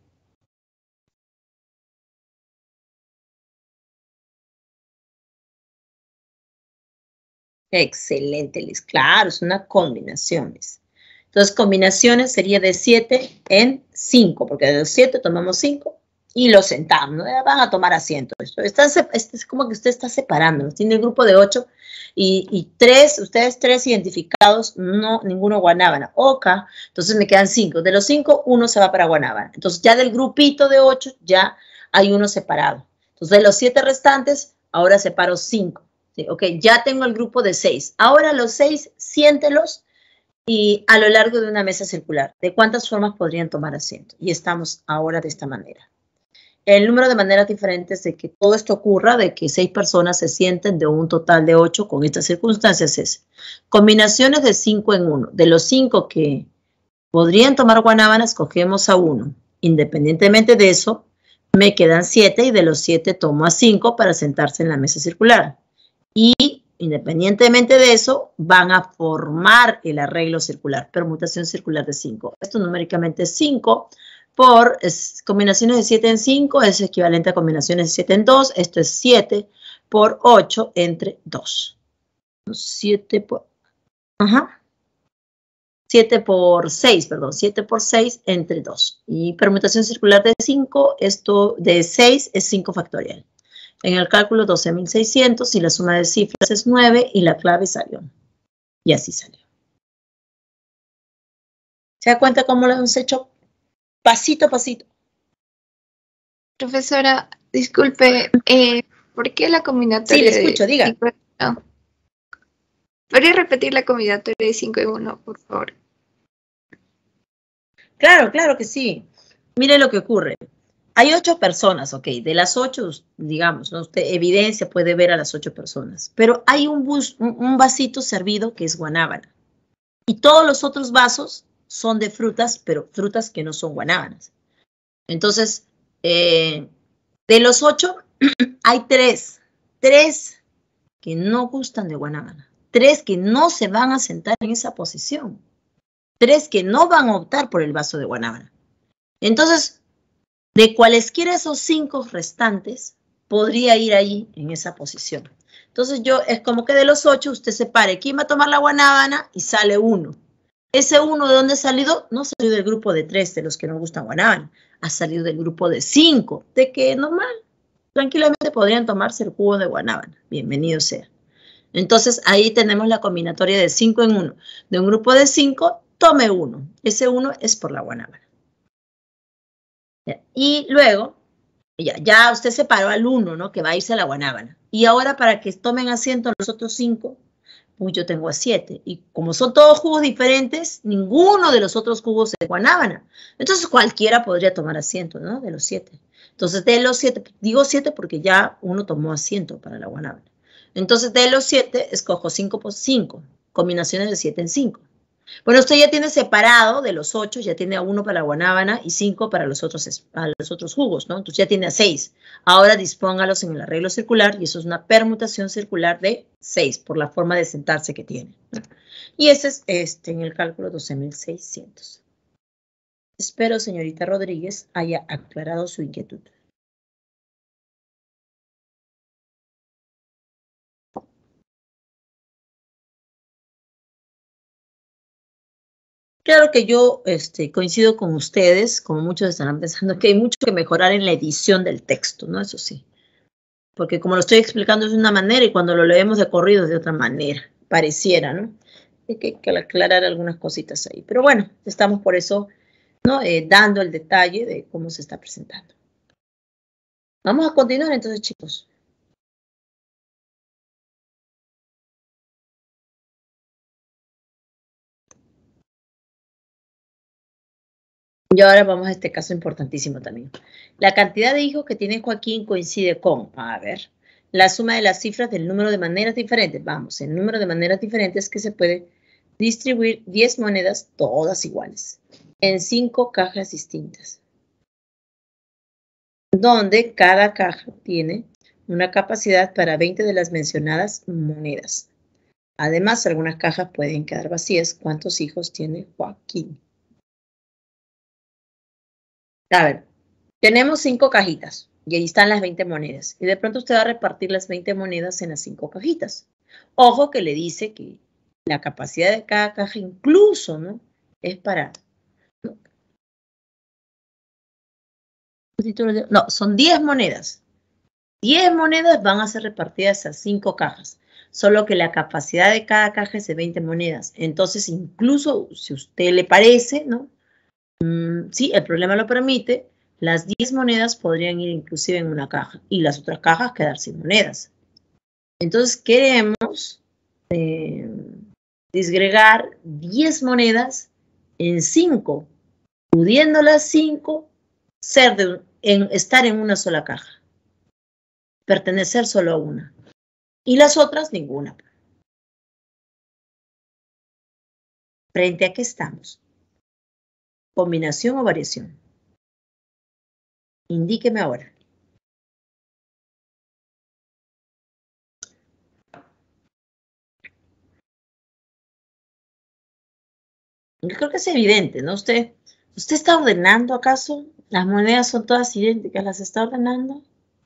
Excelente, Liz. Claro, es una combinación, Liz. Entonces, combinaciones sería de siete en cinco, porque de los siete tomamos cinco y los sentamos, ¿no? Van a tomar asiento. Esto, está, es como que usted está separando, ¿no? Tiene el grupo de ocho y, y tres, ustedes tres identificados, no, ninguno guanábana. Oca, entonces me quedan cinco. De los cinco, uno se va para guanábana. Entonces, ya del grupito de ocho, ya hay uno separado. Entonces, de los siete restantes, ahora separo cinco. ¿Sí? Ok, ya tengo el grupo de seis. Ahora los seis, siéntelos y a lo largo de una mesa circular. ¿De cuántas formas podrían tomar asiento? Y estamos ahora de esta manera. El número de maneras diferentes de que todo esto ocurra, de que seis personas se sienten de un total de ocho con estas circunstancias es combinaciones de cinco en uno. De los cinco que podrían tomar guanábana, escogemos a uno. Independientemente de eso, me quedan siete y de los siete tomo a cinco para sentarse en la mesa circular. Y independientemente de eso, van a formar el arreglo circular, permutación circular de cinco. Esto numéricamente es cinco por es, combinaciones de siete en cinco, es equivalente a combinaciones de siete en dos. Esto es siete por ocho entre dos. siete por, ajá, siete por seis, perdón, siete por seis entre dos. Y permutación circular de cinco, esto de seis es cinco factorial. En el cálculo doce mil seiscientos y la suma de cifras es nueve y la clave salió. Y así salió. ¿Se da cuenta cómo lo hemos hecho pasito a pasito? Profesora, disculpe, eh, ¿por qué la combinatoria? Sí, le escucho, diga. cinco en uno? ¿Podría repetir la combinatoria de cinco en uno, por favor? Claro, claro que sí. Mire lo que ocurre. Hay ocho personas, ok, de las ocho, digamos, ¿no? Usted evidencia, puede ver a las ocho personas, pero hay un, bus, un, un vasito servido que es guanábana. Y todos los otros vasos son de frutas, pero frutas que no son guanábanas. Entonces, eh, de los ocho, hay tres, tres que no gustan de guanábana, tres que no se van a sentar en esa posición, tres que no van a optar por el vaso de guanábana. Entonces, de cualesquiera esos cinco restantes, podría ir ahí en esa posición. Entonces yo, es como que de los ocho, usted separe quién va a tomar la guanábana y sale uno. Ese uno, ¿de dónde ha salido? No salió del grupo de tres, de los que no gustan guanábana. Ha salido del grupo de cinco, de que normal, tranquilamente podrían tomarse el jugo de guanábana. Bienvenido sea. Entonces ahí tenemos la combinatoria de cinco en uno. De un grupo de cinco, tome uno. Ese uno es por la guanábana. Y luego, ya, ya usted separó al uno, ¿no? Que va a irse a la guanábana. Y ahora para que tomen asiento los otros cinco, pues yo tengo a siete. Y como son todos jugos diferentes, ninguno de los otros jugos es guanábana. Entonces cualquiera podría tomar asiento, ¿no? De los siete. Entonces, de los siete, digo siete porque ya uno tomó asiento para la guanábana. Entonces, de los siete, escojo cinco por cinco, combinaciones de siete en cinco. Bueno, usted ya tiene separado de los ocho, ya tiene a uno para la guanábana y cinco para los otros, para los otros jugos, ¿no? Entonces ya tiene a seis. Ahora dispóngalos en el arreglo circular y eso es una permutación circular de seis por la forma de sentarse que tiene, ¿no? Y ese es este, en el cálculo doce mil seiscientos. Espero, señorita Rodríguez, haya aclarado su inquietud. Claro que yo este, coincido con ustedes, como muchos estarán pensando, que hay mucho que mejorar en la edición del texto, ¿no? Eso sí. Porque como lo estoy explicando es de una manera y cuando lo leemos de corrido es de otra manera, pareciera, ¿no? Hay que, que aclarar algunas cositas ahí. Pero bueno, estamos por eso, ¿no? Eh, dando el detalle de cómo se está presentando. Vamos a continuar entonces, chicos. Y ahora vamos a este caso importantísimo también. La cantidad de hijos que tiene Joaquín coincide con, a ver, la suma de las cifras del número de maneras diferentes. Vamos, el número de maneras diferentes que se puede distribuir diez monedas, todas iguales, en cinco cajas distintas, donde cada caja tiene una capacidad para veinte de las mencionadas monedas. Además, algunas cajas pueden quedar vacías. ¿Cuántos hijos tiene Joaquín? A ver, tenemos cinco cajitas y ahí están las veinte monedas. Y de pronto usted va a repartir las veinte monedas en las cinco cajitas. Ojo que le dice que la capacidad de cada caja incluso, ¿no? Es para... ¿no? No, son diez monedas. diez monedas van a ser repartidas a cinco cajas. Solo que la capacidad de cada caja es de veinte monedas. Entonces, incluso si a usted le parece, ¿no? Mm, sí, el problema lo permite. Las diez monedas podrían ir inclusive en una caja y las otras cajas quedar sin monedas. Entonces queremos eh, disgregar diez monedas en cinco, pudiendo las cinco ser de, en, estar en una sola caja, pertenecer solo a una. Y las otras, ninguna. ¿Frente a qué estamos? ¿Combinación o variación? Indíqueme ahora. Yo creo que es evidente, ¿no? Usted, ¿usted está ordenando acaso? ¿Las monedas son todas idénticas? ¿Las está ordenando?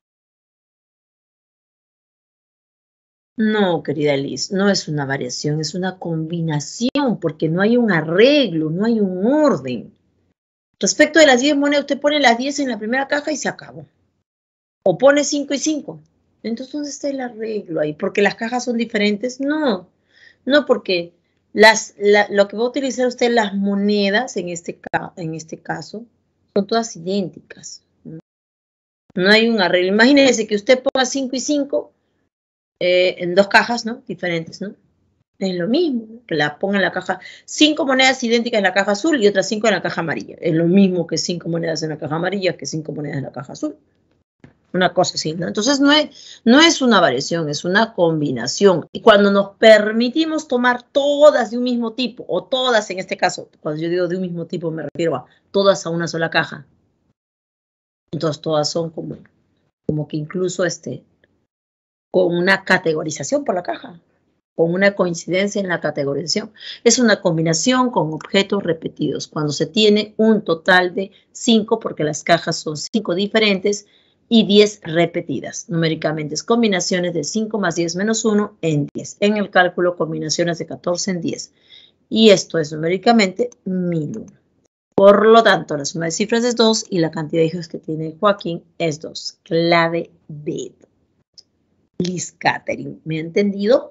No, querida Liz, no es una variación, es una combinación, porque no hay un arreglo, no hay un orden. Respecto de las diez monedas, usted pone las diez en la primera caja y se acabó. O pone cinco y cinco. Entonces, ¿dónde está el arreglo ahí? ¿Porque las cajas son diferentes? No, no porque las, la, lo que va a utilizar usted, las monedas, en este, en este caso, son todas idénticas. No hay un arreglo. Imagínese que usted ponga cinco y cinco eh, en dos cajas, ¿no? Diferentes, ¿no? Es lo mismo, ¿no? Que la ponga en la caja, cinco monedas idénticas en la caja azul y otras cinco en la caja amarilla. Es lo mismo que cinco monedas en la caja amarilla que cinco monedas en la caja azul. Una cosa así, ¿no? Entonces no es, no es una variación, es una combinación. Y cuando nos permitimos tomar todas de un mismo tipo, o todas en este caso, cuando yo digo de un mismo tipo me refiero a todas a una sola caja. Entonces todas son como, como que incluso este, con una categorización por la caja, con una coincidencia en la categorización. Es una combinación con objetos repetidos, cuando se tiene un total de cinco, porque las cajas son cinco diferentes, y diez repetidas. Numéricamente es combinaciones de cinco más diez menos uno en diez. En el cálculo, combinaciones de catorce en diez. Y esto es numéricamente mil uno. Por lo tanto, la suma de cifras es dos y la cantidad de hijos que tiene Joaquín es dos. Clave B. Liz Catherine, ¿me ha entendido?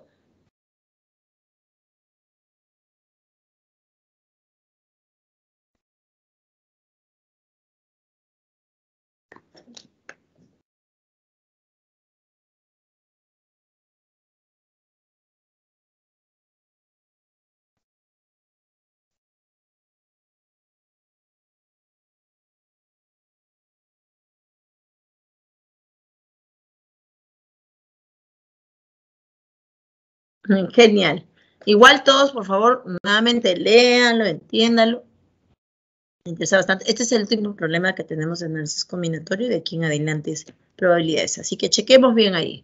Genial. Igual todos, por favor, nuevamente léanlo, entiéndanlo. Me interesa bastante. Este es el último problema que tenemos en análisis combinatorio y de aquí en adelante es probabilidades. Así que chequemos bien ahí.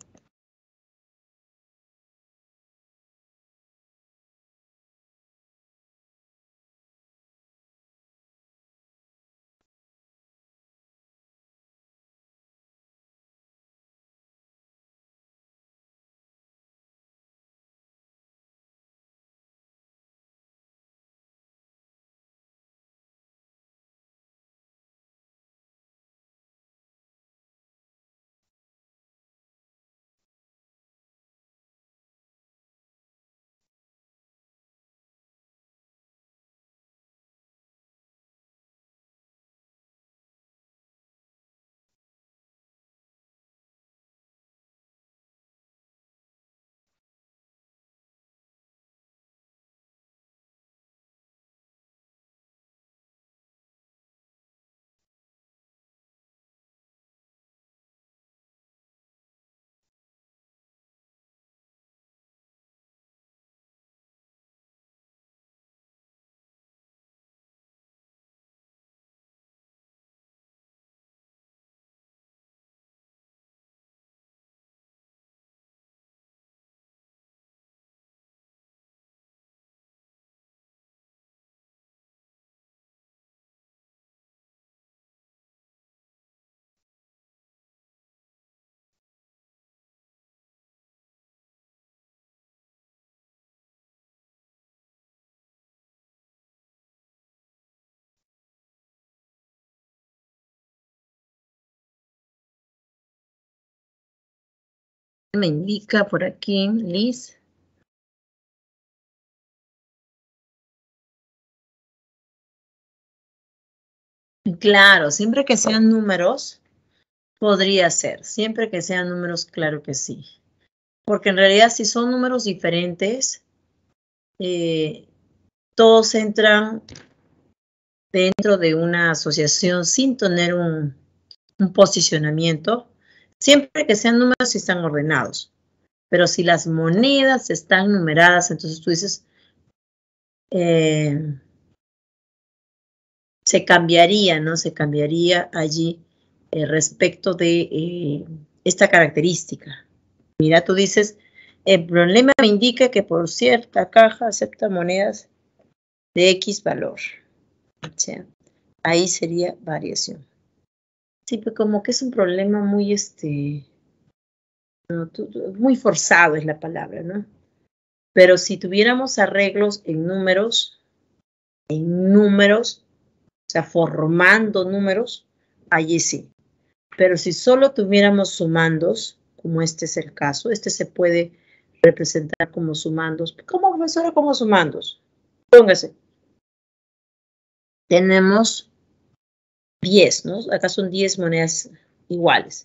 Me indica por aquí, Liz. Claro, siempre que sean números, podría ser. Siempre que sean números, claro que sí. Porque en realidad si son números diferentes, eh, todos entran dentro de una asociación sin tener un, un posicionamiento, siempre que sean números y están ordenados. Pero si las monedas están numeradas, entonces tú dices, eh, se cambiaría, ¿no? Se cambiaría allí eh, respecto de eh, esta característica. Mira, tú dices, el problema me indica que por cierta caja acepta monedas de X valor. O sea, ahí sería variación. Sí, pues como que es un problema muy, este, no, tú, tú, muy forzado es la palabra, ¿no? Pero si tuviéramos arreglos en números, en números, o sea, formando números, allí sí. Pero si solo tuviéramos sumandos, como este es el caso, este se puede representar como sumandos. ¿Cómo, profesora, como sumandos? Póngase. Tenemos diez, ¿no? Acá son diez monedas iguales.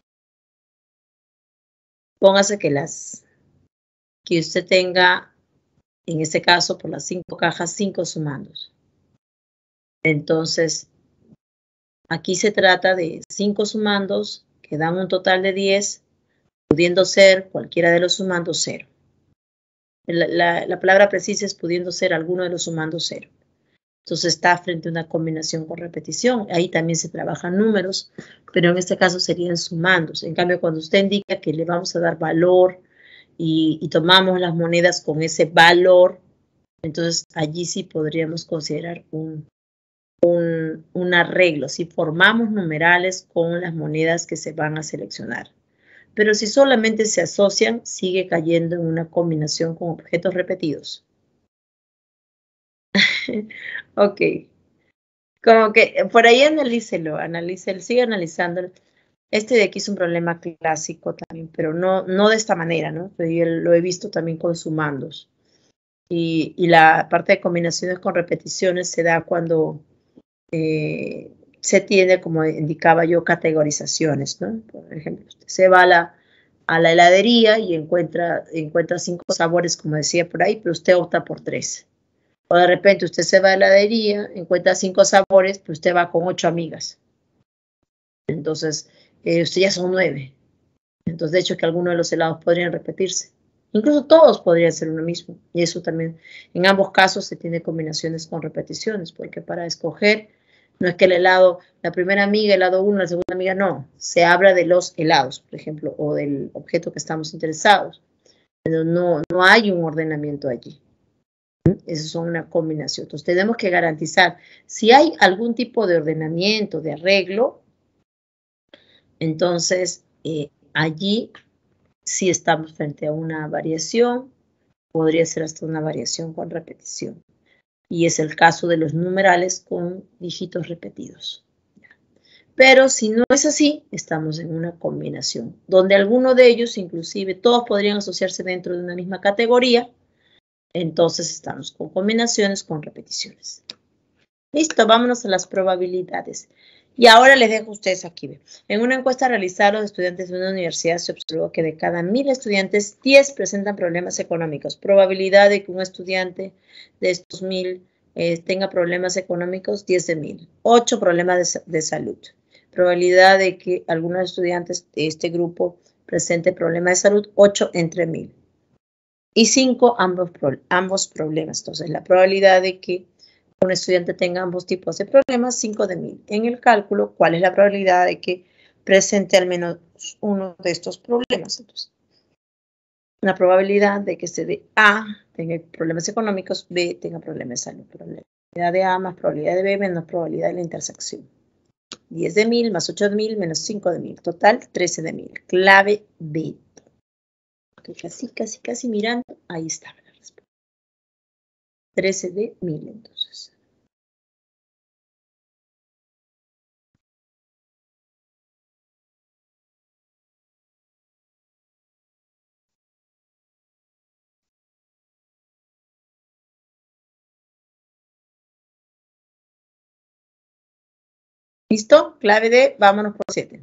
Póngase que las que usted tenga, en este caso, por las cinco cajas, cinco sumandos. Entonces, aquí se trata de cinco sumandos que dan un total de diez, pudiendo ser cualquiera de los sumandos cero. La, la, la palabra precisa es pudiendo ser alguno de los sumandos cero. Entonces está frente a una combinación con repetición. Ahí también se trabajan números, pero en este caso serían sumandos. En cambio, cuando usted indica que le vamos a dar valor y, y tomamos las monedas con ese valor, entonces allí sí podríamos considerar un, un, un arreglo. Si formamos numerales con las monedas que se van a seleccionar. Pero si solamente se asocian, sigue cayendo en una combinación con objetos repetidos. Ok. Como que por ahí analícelo, analícelo, sigue analizándolo. Este de aquí es un problema clásico también, pero no, no de esta manera, ¿no? Yo lo he visto también con sumandos. Y, y la parte de combinaciones con repeticiones se da cuando eh, se tiene, como indicaba yo, categorizaciones, ¿no? Por ejemplo, usted se va a la, a la heladería y encuentra, encuentra cinco sabores, como decía por ahí, pero usted opta por tres. O de repente usted se va a la heladería, encuentra cinco sabores, pero usted va con ocho amigas. Entonces, eh, usted ya son nueve. Entonces, de hecho, que algunos de los helados podrían repetirse. Incluso todos podrían ser uno mismo. Y eso también, en ambos casos, se tiene combinaciones con repeticiones, porque para escoger, no es que el helado, la primera amiga, helado uno, la segunda amiga, no. Se habla de los helados, por ejemplo, o del objeto que estamos interesados. Pero no, no hay un ordenamiento allí. Eso es una combinación. Entonces, tenemos que garantizar, si hay algún tipo de ordenamiento, de arreglo, entonces, eh, allí sí estamos frente a una variación, podría ser hasta una variación con repetición. Y es el caso de los numerales con dígitos repetidos. Pero si no es así, estamos en una combinación, donde alguno de ellos, inclusive todos podrían asociarse dentro de una misma categoría, entonces estamos con combinaciones con repeticiones. Listo, vámonos a las probabilidades. Y ahora les dejo a ustedes aquí. En una encuesta realizada a los estudiantes de una universidad se observó que de cada mil estudiantes, diez presentan problemas económicos. Probabilidad de que un estudiante de estos mil eh, tenga problemas económicos, diez de mil. ocho problemas de, de salud. Probabilidad de que algunos estudiantes de este grupo presente problemas de salud, ocho entre mil. Y cinco ambos, ambos problemas. Entonces, la probabilidad de que un estudiante tenga ambos tipos de problemas, cinco de mil. En el cálculo, ¿cuál es la probabilidad de que presente al menos uno de estos problemas? Entonces, la probabilidad de que se de A tenga problemas económicos, B tenga problemas de salud. Probabilidad de A más probabilidad de B menos probabilidad de la intersección. diez de mil más ocho de mil menos cinco de mil. Total, trece de mil. Clave B. Okay, casi, casi, casi mirando. Ahí está la respuesta. trece de mil, entonces. ¿Listo? Clave D, vámonos por siete.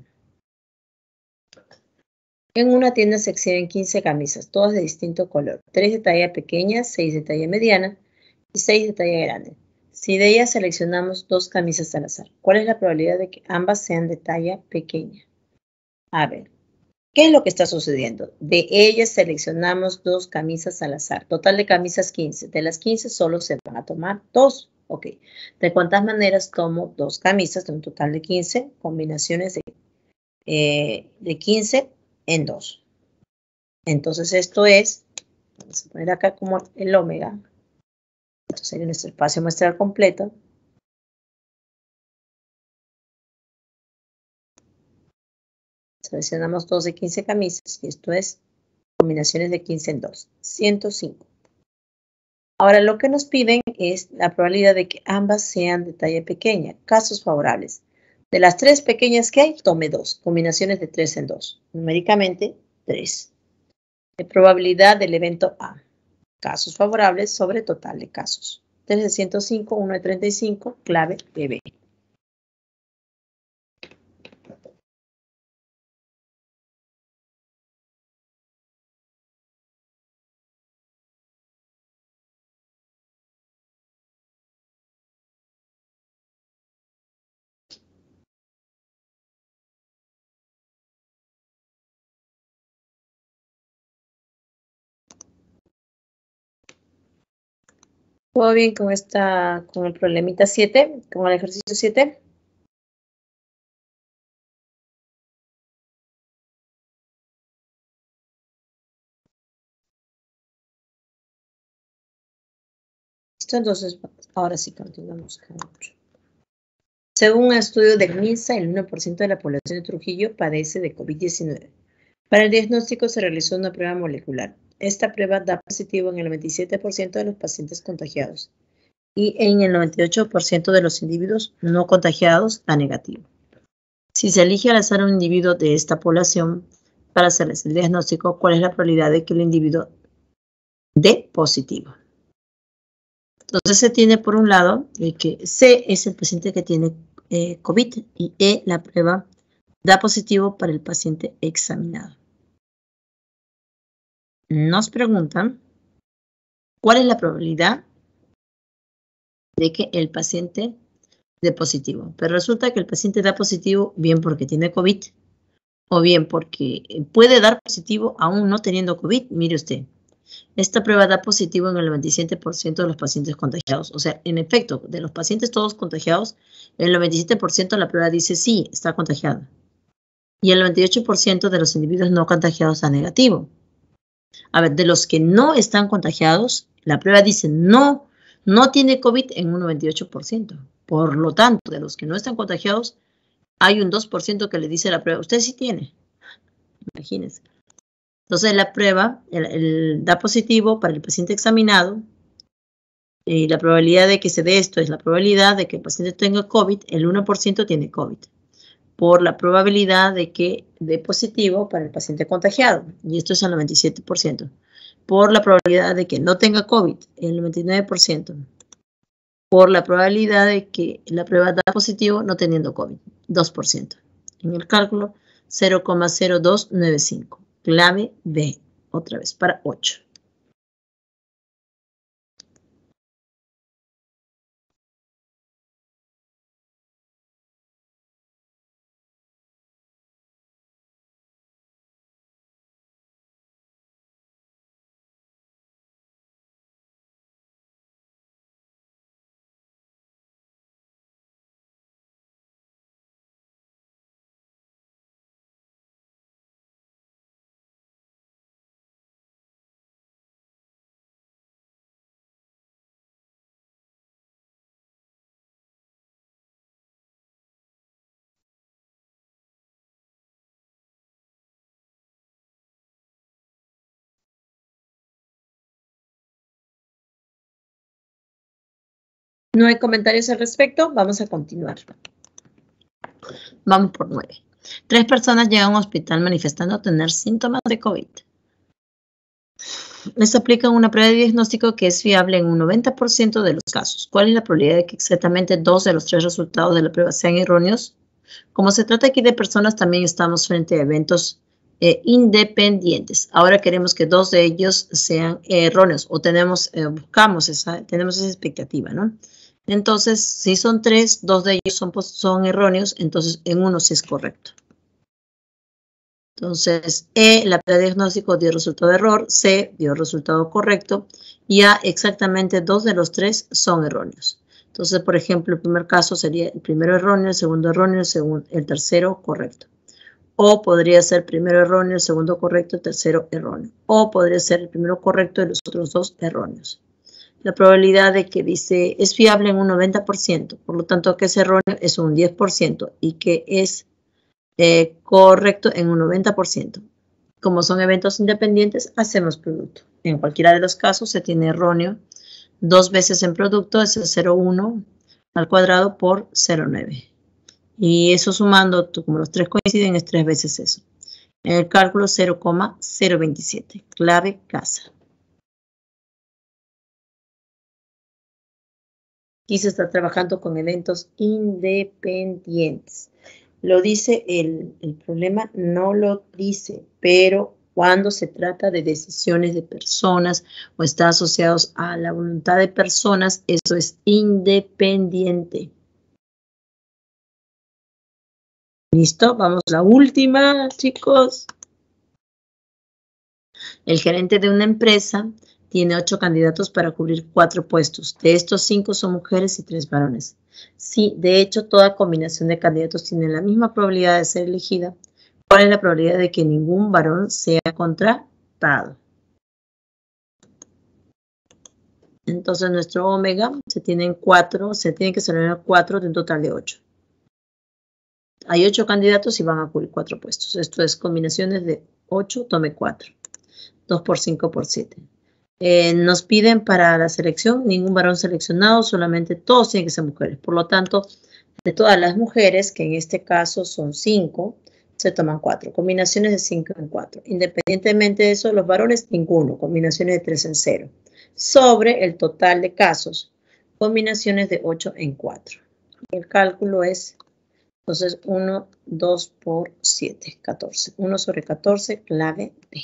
En una tienda se exhiben quince camisas, todas de distinto color. tres de talla pequeña, seis de talla mediana y seis de talla grande. Si de ellas seleccionamos dos camisas al azar, ¿cuál es la probabilidad de que ambas sean de talla pequeña? A ver, ¿qué es lo que está sucediendo? De ellas seleccionamos dos camisas al azar. Total de camisas quince. De las quince solo se van a tomar dos. Ok. ¿De cuántas maneras tomo dos camisas de un total de quince? Combinaciones de, eh, de quince en dos. Entonces esto es, vamos a poner acá como el omega. Esto sería nuestro espacio muestral completo. Seleccionamos dos de quince camisas y esto es combinaciones de quince en dos. ciento cinco. Ahora lo que nos piden es la probabilidad de que ambas sean de talla pequeña. Casos favorables. De las tres pequeñas que hay, tome dos. Combinaciones de tres en dos. Numéricamente, tres. De probabilidad del evento A. Casos favorables sobre total de casos. tres de ciento cinco, uno de treinta y cinco, clave B B. ¿Todo bien con esta, con el problemita siete, con el ejercicio siete? Listo, entonces ahora sí continuamos con otro. Según un estudio del MINSA, el uno por ciento de la población de Trujillo padece de COVID diecinueve. Para el diagnóstico se realizó una prueba molecular. Esta prueba da positivo en el noventa y siete por ciento de los pacientes contagiados y en el noventa y ocho por ciento de los individuos no contagiados da negativo. Si se elige al azar un individuo de esta población para hacerles el diagnóstico, ¿cuál es la probabilidad de que el individuo dé positivo? Entonces se tiene por un lado eh, que C es el paciente que tiene eh, COVID y E la prueba da positivo para el paciente examinado. Nos preguntan cuál es la probabilidad de que el paciente dé positivo. Pero resulta que el paciente da positivo bien porque tiene COVID o bien porque puede dar positivo aún no teniendo COVID. Mire usted, Esta prueba da positivo en el noventa y siete por ciento de los pacientes contagiados. O sea, en efecto, de los pacientes todos contagiados, el noventa y siete por ciento de la prueba dice sí, está contagiado. Y el noventa y ocho por ciento de los individuos no contagiados da negativo. A ver, de los que no están contagiados, la prueba dice no, no tiene COVID en un noventa y ocho por ciento. Por lo tanto, de los que no están contagiados, hay un dos por ciento que le dice a la prueba, usted sí tiene. Imagínense. Entonces la prueba el, el, da positivo para el paciente examinado y la probabilidad de que se dé esto es la probabilidad de que el paciente tenga COVID, el uno por ciento tiene COVID, por la probabilidad de que dé positivo para el paciente contagiado, y esto es el noventa y siete por ciento, por la probabilidad de que no tenga COVID, el noventa y nueve por ciento, por la probabilidad de que la prueba da positivo no teniendo COVID, dos por ciento. En el cálculo, cero coma cero dos nueve cinco. Clave B, otra vez, para ocho. No hay comentarios al respecto, vamos a continuar. Vamos por nueve. Tres personas llegan a un hospital manifestando tener síntomas de COVID. Les aplican una prueba de diagnóstico que es fiable en un noventa por ciento de los casos. ¿Cuál es la probabilidad de que exactamente dos de los tres resultados de la prueba sean erróneos? Como se trata aquí de personas, también estamos frente a eventos eh, independientes. Ahora queremos que dos de ellos sean eh, erróneos o tenemos, eh, buscamos esa, tenemos esa expectativa, ¿no? Entonces, si son tres, dos de ellos son, son erróneos, entonces en uno sí es correcto. Entonces, E, la prueba de diagnóstico dio resultado de error, C, dio resultado correcto, y A, exactamente dos de los tres son erróneos. Entonces, por ejemplo, el primer caso sería el primero erróneo, el segundo erróneo, el, segundo, el tercero correcto. O podría ser el primero erróneo, el segundo correcto, el tercero erróneo. O podría ser el primero correcto y los otros dos erróneos. La probabilidad de que dice es fiable en un noventa por ciento, por lo tanto que es erróneo es un diez por ciento y que es eh, correcto en un noventa por ciento. Como son eventos independientes, hacemos producto. En cualquiera de los casos se tiene erróneo dos veces en producto, es el cero coma uno al cuadrado por cero coma nueve. Y eso sumando, como los tres coinciden, es tres veces eso. En el cálculo cero coma cero veintisiete. Clave casa. Aquí se está trabajando con eventos independientes. Lo dice el, el problema, no lo dice, pero cuando se trata de decisiones de personas o está asociados a la voluntad de personas, eso es independiente. ¿Listo? Vamos a la última, chicos. El gerente de una empresa tiene ocho candidatos para cubrir cuatro puestos. De estos, cinco son mujeres y tres varones. Si, de hecho, toda combinación de candidatos tiene la misma probabilidad de ser elegida, ¿cuál es la probabilidad de que ningún varón sea contratado? Entonces, nuestro omega se tienen cuatro, se tiene que seleccionar cuatro de un total de ocho. Hay ocho candidatos y van a cubrir cuatro puestos. Esto es combinaciones de ocho, tome cuatro. dos por cinco por siete. Eh, nos piden para la selección ningún varón seleccionado, solamente todos tienen que ser mujeres. Por lo tanto, de todas las mujeres, que en este caso son cinco, se toman cuatro. Combinaciones de cinco en cuatro. Independientemente de eso, los varones, ninguno. Combinaciones de tres en cero. Sobre el total de casos, combinaciones de ocho en cuatro. El cálculo es, entonces, uno, dos por siete, catorce. uno sobre catorce, clave B.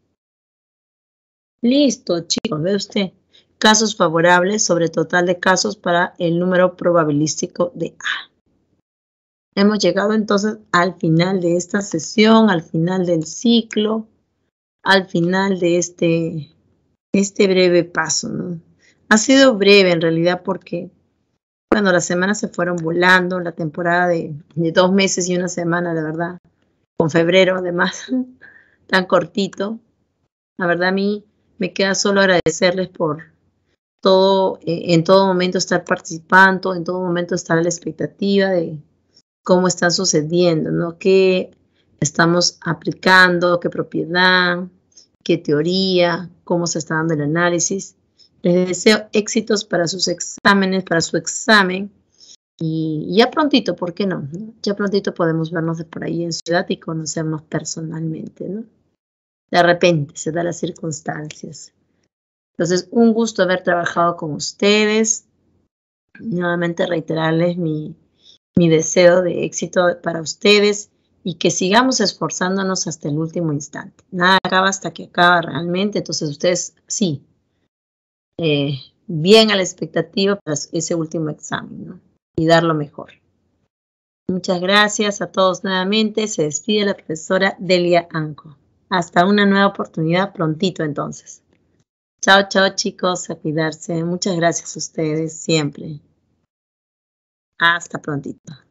Listo, chicos, ve usted. Casos favorables sobre total de casos para el número probabilístico de A. Hemos llegado entonces al final de esta sesión, al final del ciclo, al final de este este breve paso, ¿no? Ha sido breve en realidad porque, bueno, las semanas se fueron volando, la temporada de, de dos meses y una semana, la verdad, con febrero además, tan cortito. La verdad a mí me queda solo agradecerles por todo, eh, en todo momento estar participando, en todo momento estar a la expectativa de cómo están sucediendo, ¿no? Qué estamos aplicando, qué propiedad, qué teoría, cómo se está dando el análisis. Les deseo éxitos para sus exámenes, para su examen. Y ya prontito, ¿por qué no? Ya prontito podemos vernos de por ahí en ciudad y conocernos personalmente, ¿no? De repente se dan las circunstancias. Entonces, un gusto haber trabajado con ustedes. Nuevamente reiterarles mi, mi deseo de éxito para ustedes y que sigamos esforzándonos hasta el último instante. Nada acaba hasta que acaba realmente. Entonces, ustedes sí, eh, bien a la expectativa para ese último examen, ¿no? Y dar lo mejor. Muchas gracias a todos nuevamente. Se despide la profesora Delia Anco. Hasta una nueva oportunidad prontito entonces. Chao, chao chicos, a cuidarse. Muchas gracias a ustedes siempre. Hasta prontito.